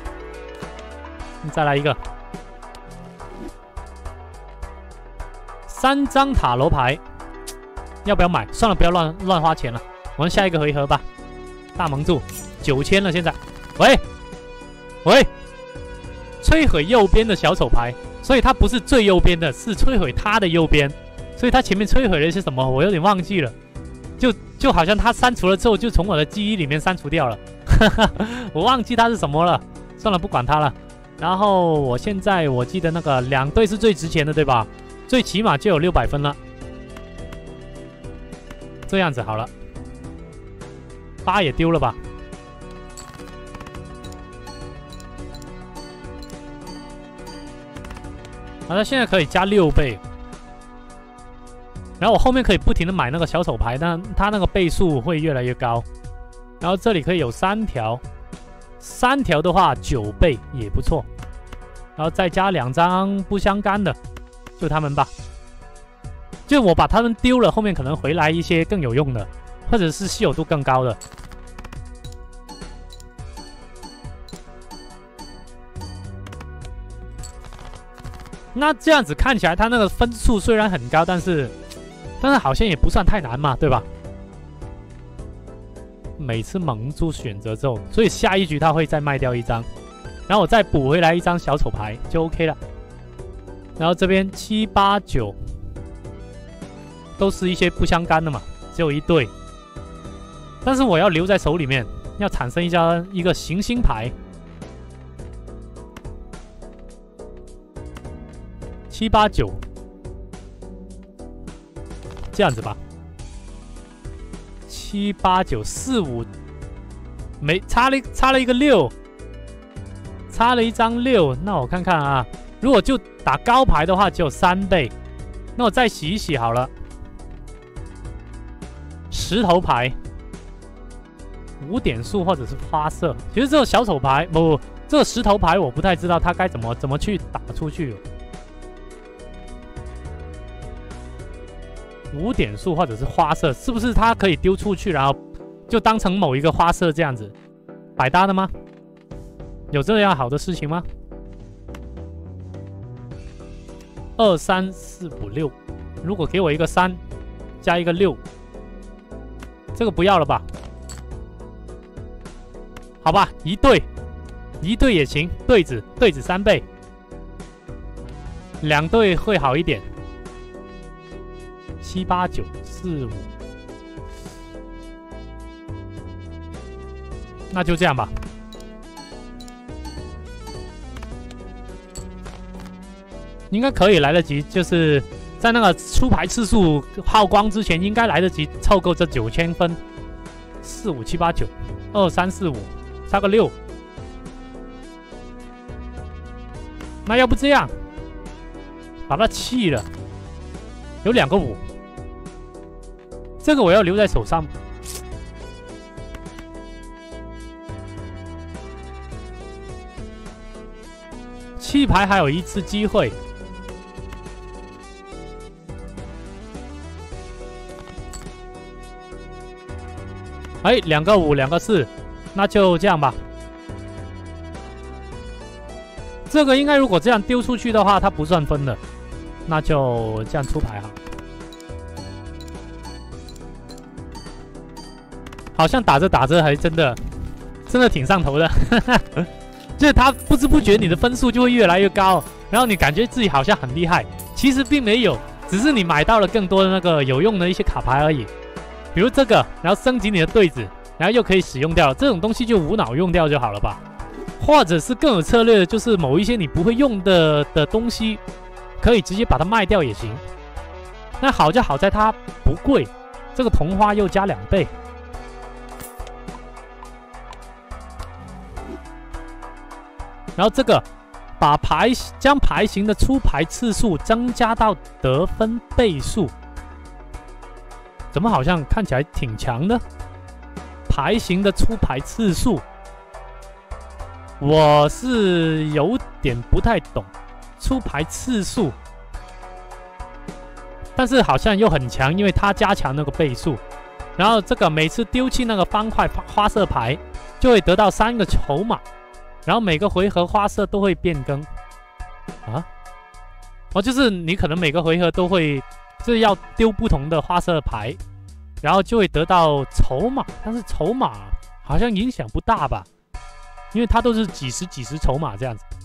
再来一个。3张塔罗牌，要不要买？算了，不要乱花钱了。我们下一个回合吧。大盟主9000了，现在。喂，摧毁右边的小丑牌，所以它不是最右边的，是摧毁它的右边。所以它前面摧毁了些什么？我有点忘记了。就好像它删除了之后，就从我的记忆里面删除掉了。我忘记它是什么了。算了，不管它了。然后我记得那个2对是最值钱的，对吧？最起码就有600分了。这样子好了。8也丢了吧。好，它现在可以加6倍。然后我后面可以不停的买那个小丑牌，但它那个倍数会越来越高。然后这里可以有3条，3条的话9倍也不错。然后再加2张不相干的，就他们吧。 就我把它们丢了，后面可能回来一些更有用的，或者是稀有度更高的。那这样子看起来，它那个分数虽然很高，但是好像也不算太难嘛，对吧？每次蒙住选择之后，所以下一局它会再卖掉一张，然后我再补回来一张小丑牌就 OK 了。然后这边7、8、9都是一些不相干的嘛，只有一对，但是我要留在手里面，要产生一个行星牌。7、8、9，这样子吧。7、8、9、4、5，没差了一个6，差了一张6。那我看看啊，如果就打高牌的话，只有3倍。那我再洗一洗好了。石头牌，5点数或者是花色。其实这个小丑牌不，这个石头牌我不太知道它该怎么去打出去。5点数或者是花色，是不是它可以丢出去，然后就当成某一个花色这样子百搭的吗？有这样好的事情吗？2、3、4、5、6，如果给我一个3加一个6，这个不要了吧？好吧，一对也行，对子3倍，2对会好一点。7、8、9、4、5，那就这样吧。应该可以来得及，就是在那个出牌次数耗光之前，应该来得及凑够这9000分。4、5、7、8、9， 2、3、4、5，差个6。那要不这样，把它弃了，有2个5。这个我要留在手上，弃牌还有一次机会。哎，2个5，2个4，那就这样吧。这个应该如果这样丢出去的话，它不算分的，那就这样出牌哈。好像打着打着还真的挺上头的，就是他不知不觉你的分数就会越来越高，然后你感觉自己好像很厉害，其实并没有，只是你买到了更多的那个有用的一些卡牌而已。比如这个，然后升级你的对子，然后又可以使用掉，这种东西就无脑用掉就好了吧。或者是更有策略的，就是某一些你不会用的东西，可以直接把它卖掉也行。那好就好在它不贵，这个同花又加2倍。然后这个将牌型的出牌次数增加到得分倍数，怎么好像看起来挺强的？牌型的出牌次数，我是有点不太懂出牌次数，但是好像又很强，因为它加强那个倍数。然后这个每次丢弃那个方块花色牌，就会得到3个筹码。然后每个回合花色都会变更，啊？哦，就是你可能每个回合都会，就是要丢不同的花色牌，然后就会得到筹码，但是筹码好像影响不大吧，因为它都是几十筹码这样子。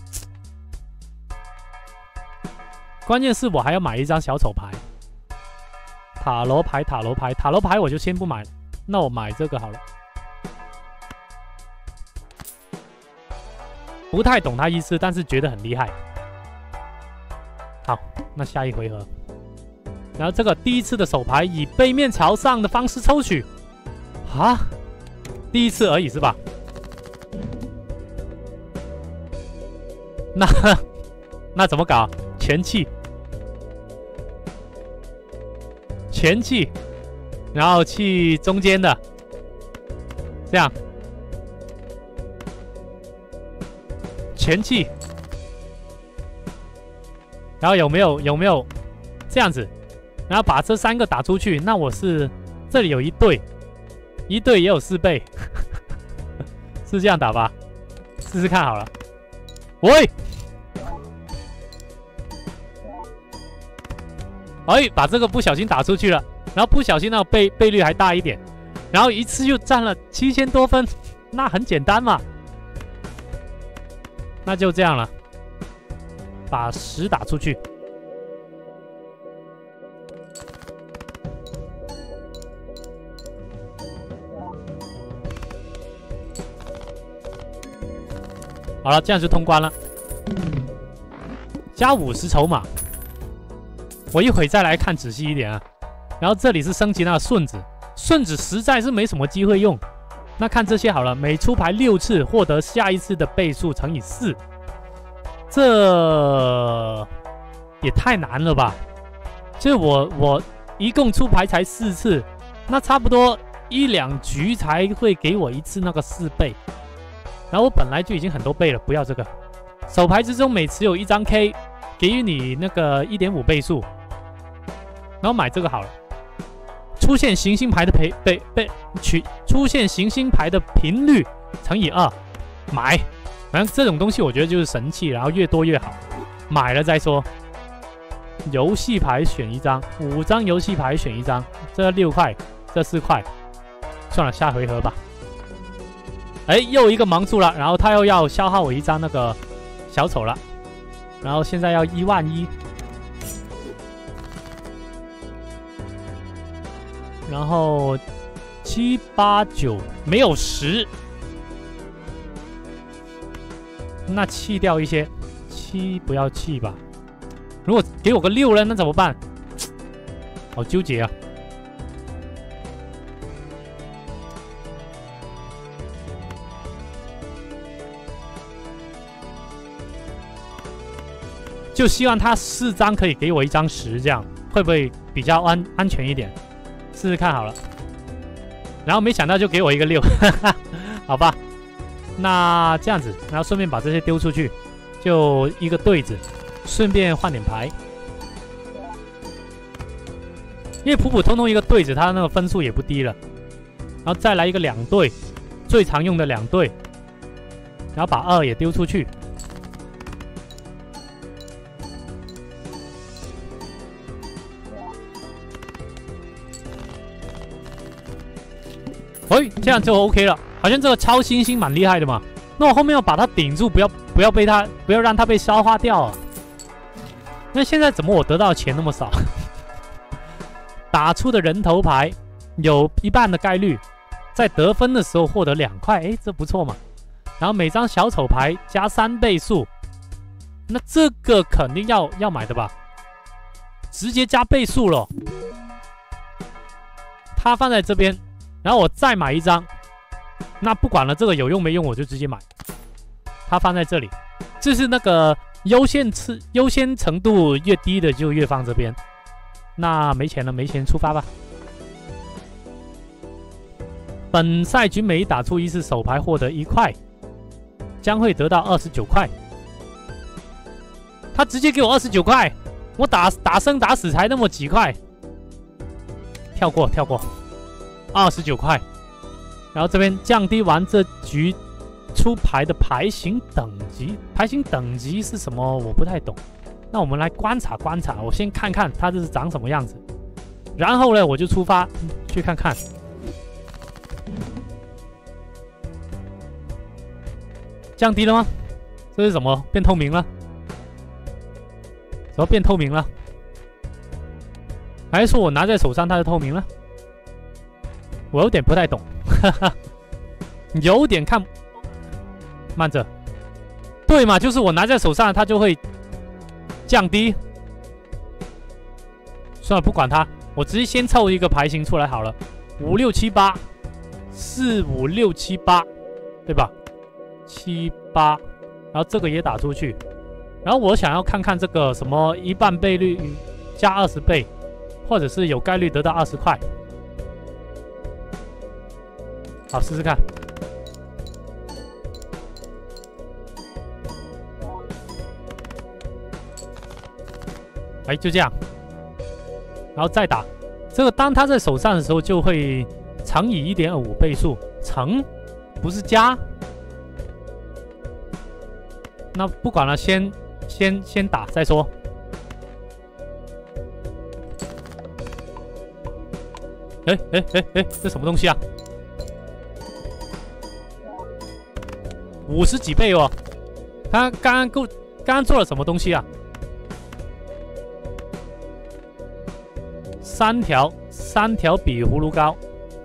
关键是我还要买一张小丑牌，塔罗牌我就先不买，那我买这个好了。不太懂他意思，但是觉得很厉害。好，那下一回合，然后这个第一次的手牌以背面朝上的方式抽取，啊，第一次而已是吧？那怎么搞？全弃，然后弃中间的，这样。全弃，然后有没有这样子？ 然后把这3个打出去，那我是这里有一对，一对也有4倍，是这样打吧？试试看好了。喂，哎，把这个不小心打出去了，然后不小心那个倍率还大一点，然后一次就占了7000多分，那很简单嘛。那就这样了，把10打出去。好了，这样就通关了。加50筹码，我一会再来看仔细一点啊。然后这里是升级那个顺子，顺子实在是没什么机会用。那看这些好了，每出牌6次，获得下一次的倍数乘以4，这也太难了吧？这我一共出牌才4次，那差不多1、2局才会给我一次那个4倍。然后我本来就已经很多倍了，不要这个。手牌之中每持有1张 K， 给予你那个 1.5 倍数，然后买这个好了。出现行星牌的出现行星牌的频率乘以2，买。反正这种东西我觉得就是神器，然后越多越好，买了再说。游戏牌选1张，5张游戏牌选1张，这6块，这4块，算了，下回合吧。哎，又一个盲注了，然后他又要消耗我1张那个小丑了，然后现在要11000，然后7、8、9没有10，那弃掉一些，7不要弃吧。如果给我个6呢，那怎么办？好纠结啊。就希望他4张可以给我1张10，这样会不会比较安全一点？试试看好了。然后没想到就给我一个6，好吧。那这样子，然后顺便把这些丢出去，就一个对子，顺便换点牌。因为普普通通一个对子，他那个分数也不低了。然后再来一个2对，最常用的2对，然后把2也丢出去。哎，这样就 OK 了。好像这个超新星蛮厉害的嘛。那我后面要把它顶住，不要让它被消化掉啊。那现在怎么我得到的钱那么少？打出的人头牌有1半的概率在得分的时候获得2块，哎，这不错嘛。然后每张小丑牌加3倍数，那这个肯定要买的吧？直接加倍数了。它放在这边。然后我再买1张，那不管了，这个有用没用我就直接买。它放在这里，这是那个优先程度越低的就越放这边。那没钱了，没钱出发吧。本赛局每打出1次手牌获得1块，将会得到29块。他直接给我29块，我打生打死才那么几块。跳过。29块，然后这边降低完这局出牌的牌型等级，牌型等级是什么？我不太懂。那我们来观察，我先看看它这是长什么样子，然后呢，我就出发去看看。降低了吗？这是什么？变透明了？怎么变透明了？还是说我拿在手上它就透明了？我有点不太懂，有点看，慢着，对嘛？就是我拿在手上，它就会降低。算了，不管它，我直接先凑一个牌型出来好了，5、6、7、8，4、5、6、7、8，对吧？7、8，然后这个也打出去，然后我想要看看这个什么1半倍率加20倍，或者是有概率得到20块。好，试试看。哎，就这样。然然后再打。这个当他在手上的时候，就会乘以 1.25 倍数，乘不是加。那不管了，先打再说。哎，这什么东西啊？50几倍哦！他刚刚做了什么东西啊？3条比葫芦高。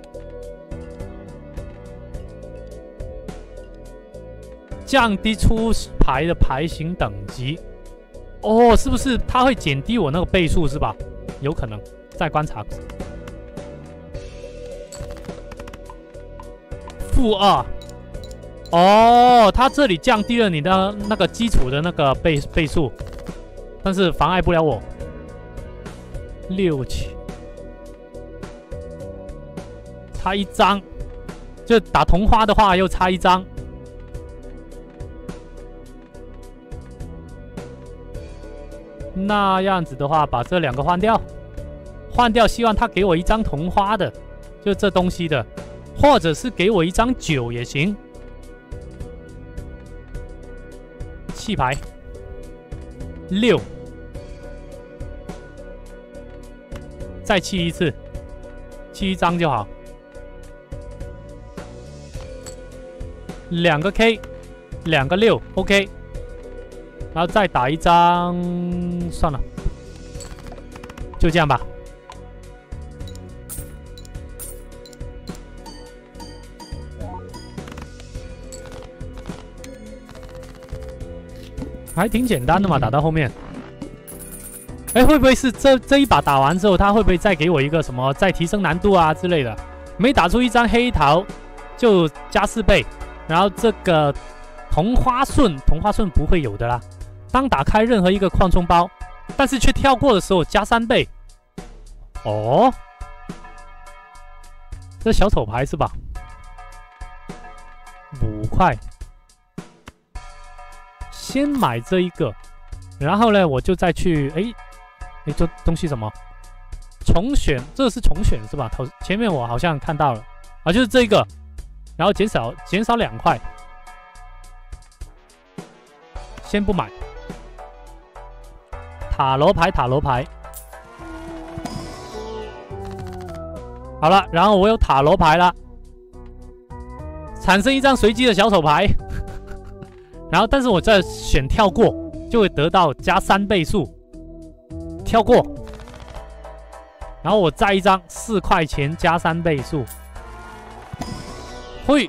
降低出牌的牌型等级。哦，是不是它会减低我那个倍数是吧？有可能，再观察。-2。哦，它这里降低了你的那个基础的那个倍数，但是妨碍不了我。6、7，差1张，就打同花的话又差1张。那样子的话，把这2个换掉，希望他给我1张同花的，就这东西的，或者是给我1张9也行。弃牌6，再弃1次，弃1张就好。2个 K， 2个6 ，OK。然后再打1张，算了，就这样吧。还挺简单的嘛，打到后面。哎，会不会是这一把打完之后，他会不会再给我一个什么再提升难度啊之类的？每打出1张黑桃就加4倍，然后这个同花顺不会有的啦。当打开任何一个扩充包，但是却跳过的时候加3倍。哦，这小丑牌是吧？5块。先买这一个，然后呢，我就再去这东西什么？重选，这是重选是吧？前面我好像看到了啊，就是这个，然后减少2块，先不买。塔罗牌，好了，然后我有塔罗牌了，产生1张随机的小丑牌，然后但是我再选跳过，就会得到加3倍数，跳过，然后我再1张4块钱加3倍数，会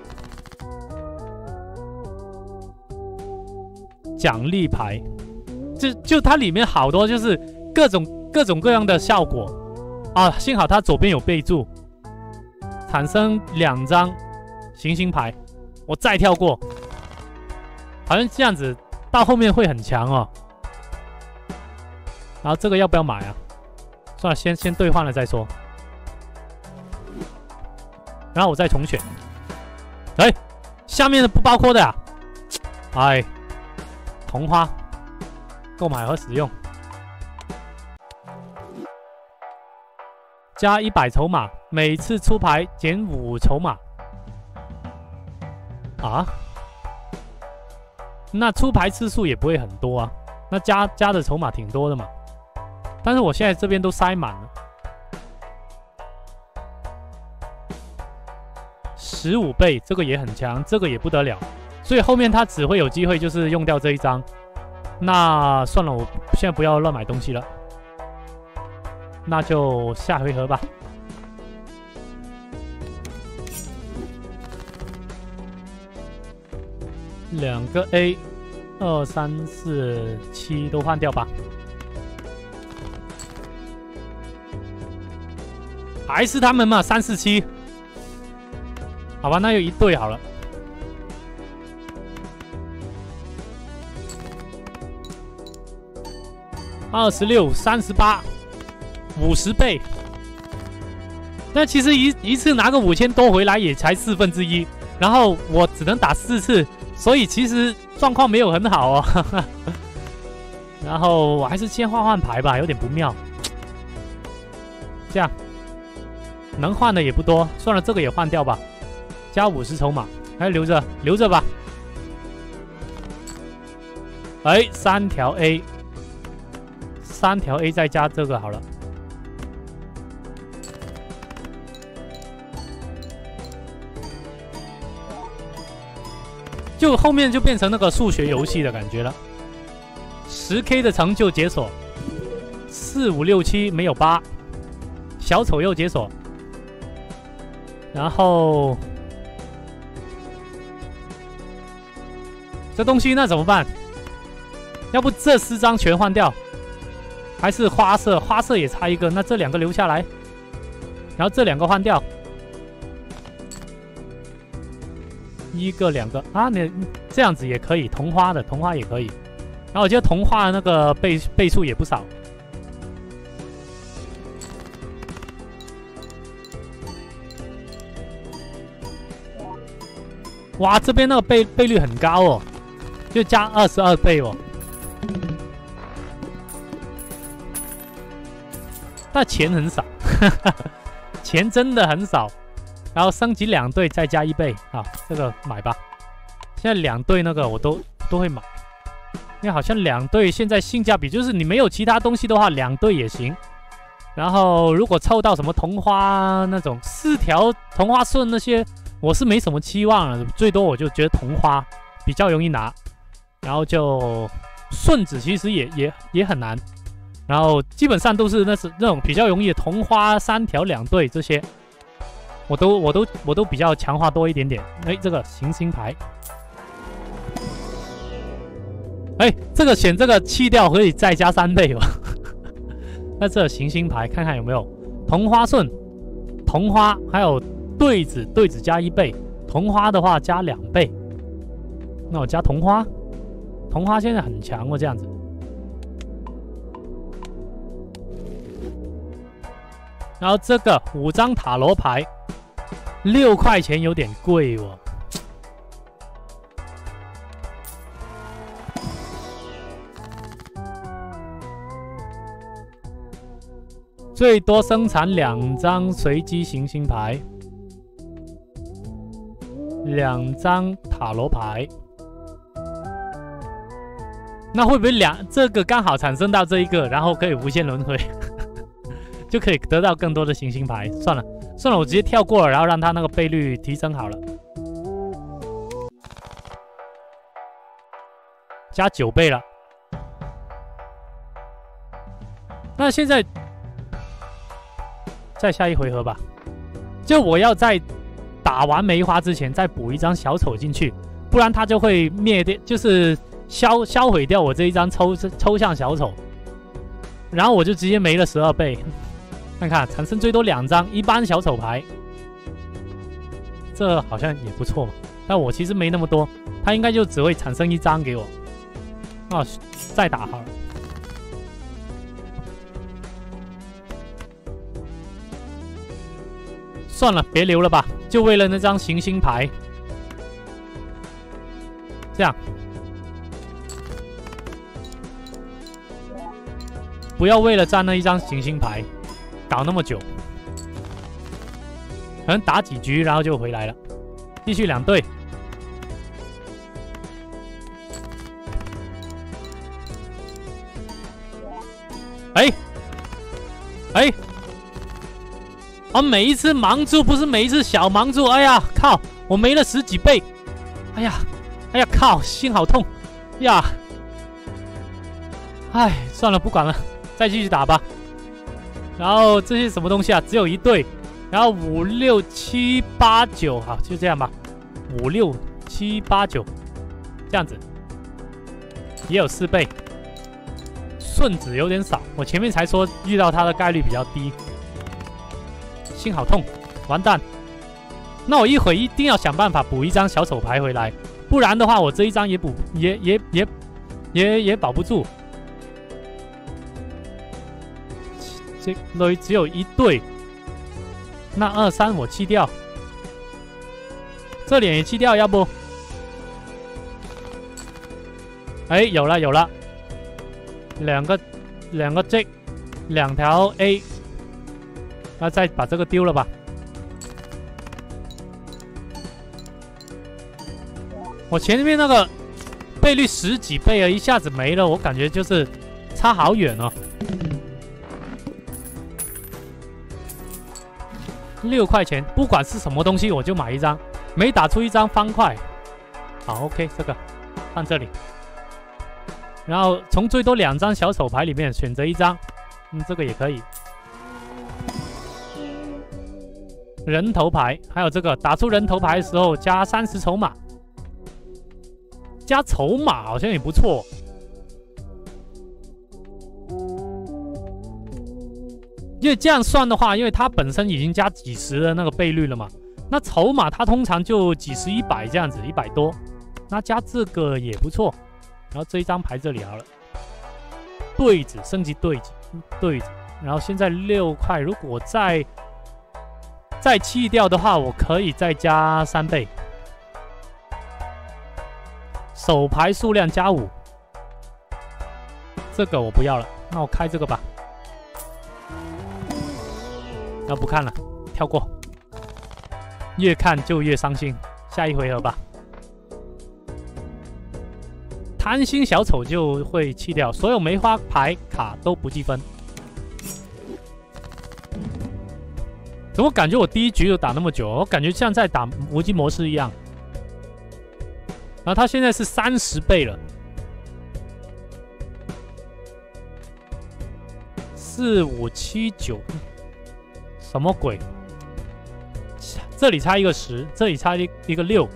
奖励牌。就它里面好多就是各种各样的效果啊！幸好它左边有备注，产生2张行星牌，我再跳过，好像这样子到后面会很强哦。然后这个要不要买啊？算了，先兑换了再说。然后我再重选。哎，下面的不包括的呀？哎，同花。购买和使用，加100筹码，每次出牌减5筹码。啊？那出牌次数也不会很多啊，那加的筹码挺多的嘛。但是我现在这边都塞满了，15倍，这个也很强，这个也不得了，所以后面他只会有机会就是用掉这1张。那算了，我现在不要乱买东西了，那就下回合吧。2个 A， 2、3、4、7都换掉吧。还是他们嘛，3、4、7。好吧，那就1对好了。26、38、50倍，那其实一次拿个5000多回来也才1/4，然后我只能打4次，所以其实状况没有很好哦。然后我还是先换牌吧，有点不妙。 这样能换的也不多，算了，这个也换掉吧，加50筹码，还留着留着吧。哎，3条 A，3条 A 再加这个好了。就后面就变成那个数学游戏的感觉了。10K 的成就解锁，4、5、6、7没有8，小丑又解锁，然后这东西那怎么办？要不这4张全换掉，还是花色？花色也差一个，那这2个留下来，然后这2个换掉。1个2个啊，你这样子也可以，同花也可以。然后我觉得同花的那个倍数也不少。哇，这边那个倍率很高哦，就加22倍哦。但钱很少，钱真的很少。然后升级2队再加1倍啊，这个买吧。现在2队那个我都会买，因为好像2队现在性价比就是你没有其他东西的话，2队也行。然后如果凑到什么同花那种4条同花顺那些，我是没什么期望了，最多我就觉得同花比较容易拿，然后就顺子其实也很难。然后基本上都是那种比较容易的同花3条2队这些。我都比较强化多一点点。哎，这个行星牌，哎，这个选这个弃掉可以再加3倍哦。那这行星牌看看有没有同花顺、同花，还有对子加1倍，同花的话加2倍。那我加同花，同花现在很强哦，这样子。然后这个5张塔罗牌。6块钱有点贵哦。最多生产2张随机行星牌，2张塔罗牌。那会不会这个刚好产生到这一个，然后可以无限轮回，就可以得到更多的行星牌？算了。算了，我直接跳过了，然后让它那个倍率提升好了，加9倍了。那现在再下一回合吧，就我要在打完梅花之前再补1张小丑进去，不然它就会灭掉，就是销毁掉我这一张抽象小丑，然后我就直接没了12倍。看看产生最多2张一般小丑牌，这好像也不错嘛。但我其实没那么多，它应该就只会产生1张给我。哦，再打好了。算了，别留了吧，就为了那张行星牌。这样，不要为了占那1张行星牌。搞那么久，可能打几局然后就回来了。继续2队，哎，啊，每一次盲注不是每一次小盲注，哎呀靠，我没了10几倍，哎呀靠，心好痛呀！哎，算了，不管了，再继续打吧。然后这些什么东西啊？只有1队，然后5、6、7、8、9，好，就这样吧。5、6、7、8、9，这样子，也有4倍。顺子有点少，我前面才说遇到它的概率比较低，心好痛，完蛋。那我一会一定要想办法补1张小丑牌回来，不然的话我这1张也保不住。这类只有1队，那2、3我弃掉，这脸也弃掉，要不？哎，有了，两个 J， 2条 A， 那再把这个丢了吧。我前面那个倍率10几倍啊，一下子没了，我感觉就是差好远哦。6块钱，不管是什么东西我就买一张，每打出一张方块。好 ，OK， 这个放这里，然后从最多2张小手牌里面选择一张，这个也可以。人头牌，还有这个打出人头牌的时候加30筹码。加筹码好像也不错，因为这样算的话，因为它本身已经加几十的那个倍率了嘛，那筹码它通常就几十、100这样子，100多，那加这个也不错。然后这一张牌这里好了，对子升级对子，然后现在6块，如果再弃掉的话，我可以再加3倍。手牌数量加5，这个我不要了，那我开这个吧。那不看了，跳过。越看就越伤心，下一回合吧。贪心小丑就会弃掉，所有梅花牌卡都不计分。怎么感觉我第一局就打那么久？我感觉像在打无尽模式一样。然后他现在是30倍了，4、5、7、9，什么鬼？这里差一个10，这里差一个6。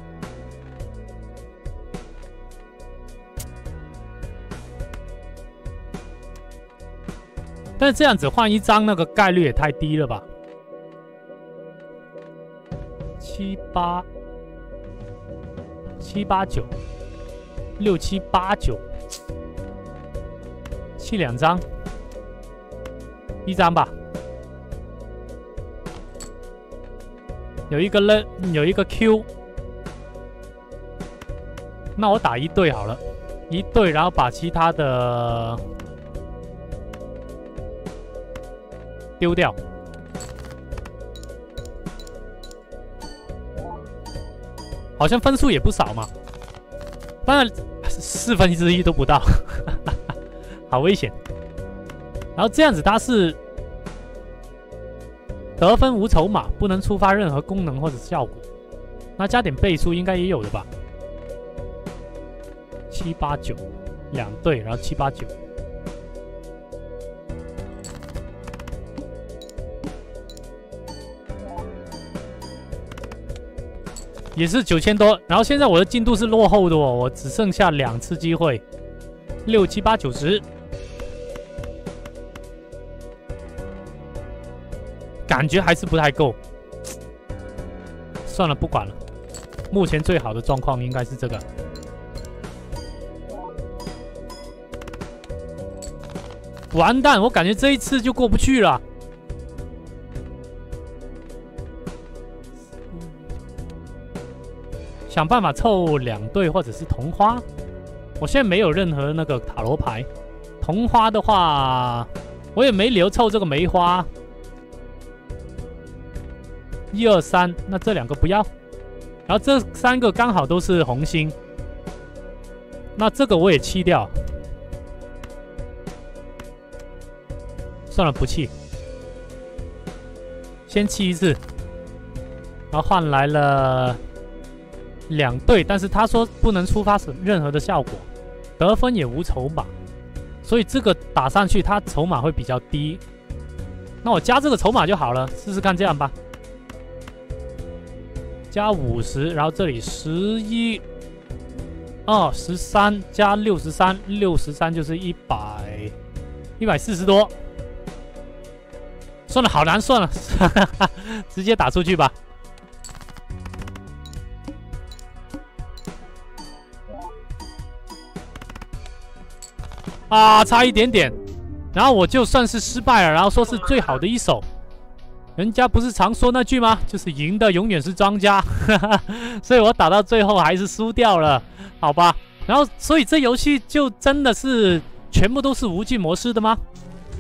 但是这样子换一张，那个概率也太低了吧？7、8。7、8、9、6、7、8、9，弃2张，1张吧。有一个人，有一个 Q， 那我打1对好了，1对，然后把其他的丢掉。好像分数也不少嘛，当然1/4都不到，好危险。然后这样子它是得分无筹码，不能触发任何功能或者效果。那加点倍数应该也有的吧？7、8、9，2对，然后7、8、9。也是9000多，然后现在我的进度是落后的哦，我只剩下2次机会，6、7、8、90，感觉还是不太够，算了，不管了。目前最好的状况应该是这个。完蛋，我感觉这一次就过不去了。想办法凑2对或者是同花。我现在没有任何那个塔罗牌，同花的话，我也没理由凑这个梅花。1、2、3，那这2个不要，然后这3个刚好都是红心，那这个我也弃掉。算了，不弃，先弃一次，然后换来了2对，但是他说不能触发任何的效果，得分也无筹码，所以这个打上去他筹码会比较低。那我加这个筹码就好了，试试看这样吧。加50，然后这里11、13加63，63就是140多。算了，好难算了，直接打出去吧。啊，差一点点，然后我就算是失败了，然后说是最好的一手。人家不是常说那句吗？就是赢的永远是庄家，所以我打到最后还是输掉了，好吧。然后，所以这游戏就真的是全部都是无尽模式的吗？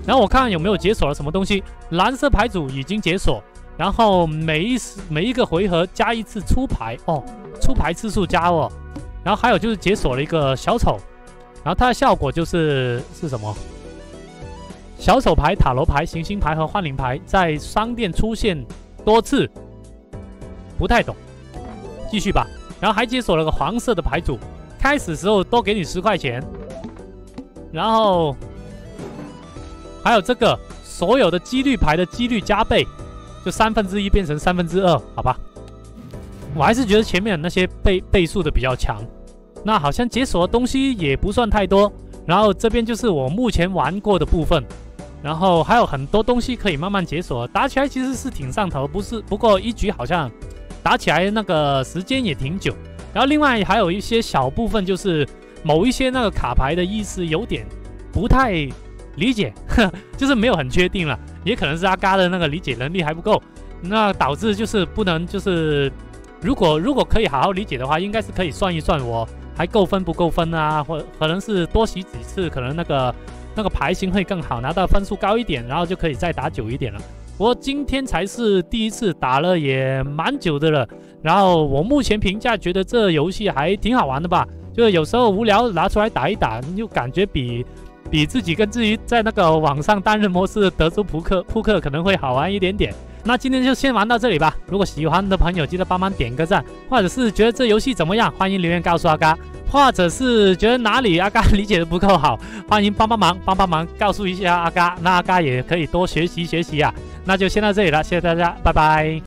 然后我看看有没有解锁了什么东西。蓝色牌组已经解锁，然后每一个回合加一次出牌哦，出牌次数加哦。然后还有就是解锁了一个小丑，然后它的效果是什么？小丑牌、塔罗牌、行星牌和幻灵牌在商店出现多次，不太懂，继续吧。然后还解锁了个黄色的牌组，开始时候多给你10块钱，然后还有这个所有的几率牌的几率加倍，就1/3变成2/3，好吧。我还是觉得前面那些倍数的比较强。那好像解锁的东西也不算太多，然后这边就是我目前玩过的部分。然后还有很多东西可以慢慢解锁，打起来其实是挺上头，不过一局好像打起来那个时间也挺久。然后另外还有一些小部分，就是某一些那个卡牌的意思有点不太理解，就是没有很确定了，也可能是阿嘎的那个理解能力还不够，那导致就是不能就是如果可以好好理解的话，应该是可以算一算我还够分不够分啊，或可能是多洗几次，可能那个牌型会更好，拿到分数高一点，然后就可以再打久一点了。不过今天才是第一次打了，也蛮久的了。然后我目前评价觉得这游戏还挺好玩的吧，就是有时候无聊拿出来打一打，就感觉比自己跟自己在那个网上单人模式的德州扑克可能会好玩一点点。那今天就先玩到这里吧。如果喜欢的朋友记得帮忙点个赞，或者是觉得这游戏怎么样，欢迎留言告诉阿嘎，或者是觉得哪里阿嘎理解的不够好，欢迎帮忙告诉一下阿嘎，那阿嘎也可以多学习啊。那就先到这里了，谢谢大家，拜拜。